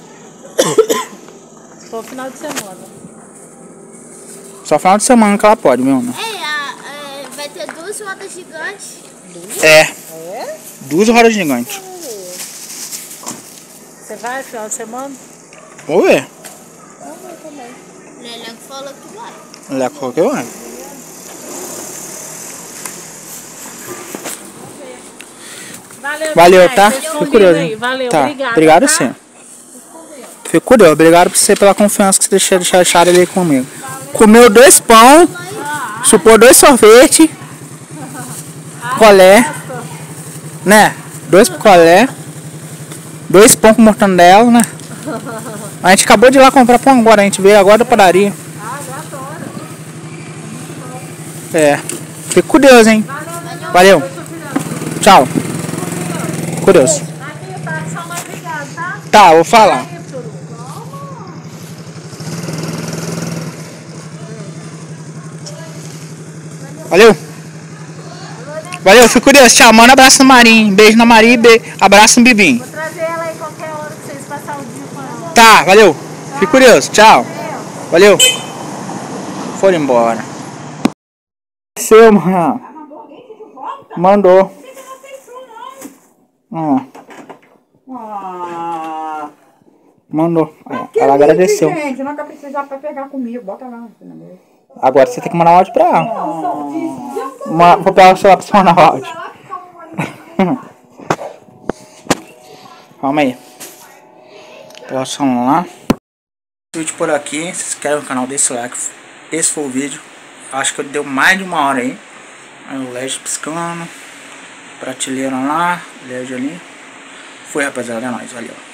Speaker 3: Só final de semana.
Speaker 1: Só final de semana que ela pode, meu né?
Speaker 8: Ei, a, é, vai ter duas rodas gigantes.
Speaker 1: É.
Speaker 3: É?
Speaker 1: Duas rodas gigantes.
Speaker 3: Você vai final de semana?
Speaker 1: Vamos ver.
Speaker 3: Eu vou também.
Speaker 8: Leleco falou que vai.
Speaker 1: O Leco falou que eu amo.
Speaker 3: Valeu,
Speaker 1: Valeu,
Speaker 3: demais.
Speaker 1: tá?
Speaker 3: Vocês
Speaker 1: Fico
Speaker 3: combinam
Speaker 1: curioso,
Speaker 3: aí.
Speaker 1: hein?
Speaker 3: Valeu,
Speaker 1: Tá.
Speaker 3: obrigada.
Speaker 1: Obrigado
Speaker 3: tá?
Speaker 1: sim. Fico curioso. Obrigado por você pela confiança que você deixou de achar ali comigo. Comeu dois pão, chupou dois sorvete, colé, né? Dois colé, dois pão com mortandela, né? A gente acabou de ir lá comprar pão agora, a gente veio agora da padaria. É. Fico com Deus, hein? Valeu. Tchau. Com Deus.
Speaker 3: Aqui, tá? Só mais obrigado, tá?
Speaker 1: Tá, vou falar. Valeu. Valeu, fico com Deus. Tchau. Manda um abraço no Marinho. Beijo na Maria e be... abraço no Bibim.
Speaker 3: Vou trazer ela aí qualquer hora que vocês passarem o dia com ela.
Speaker 1: Tá, valeu. Fico com Deus. Tchau. Valeu. Foram embora. Seu, mano. Mandou. Ó.
Speaker 7: Ah,
Speaker 1: Mandou. Ó,
Speaker 7: que
Speaker 1: ela
Speaker 7: lindo,
Speaker 1: agradeceu.
Speaker 7: gente, nunca precisar pra pegar comigo. Bota lá na mesa.
Speaker 1: Agora você tem que mandar um áudio pra ela. Ma- Vou pegar o celular pra você mandar o áudio. Calma aí. Vou pegar o celular. Esse vídeo por aqui. Se inscreve no canal, deixa o like. Esse foi o vídeo. Acho que deu mais de uma hora aí. Aí o L E D piscando. Prateleira lá. L E D ali. Foi, rapaziada. É nóis. Valeu.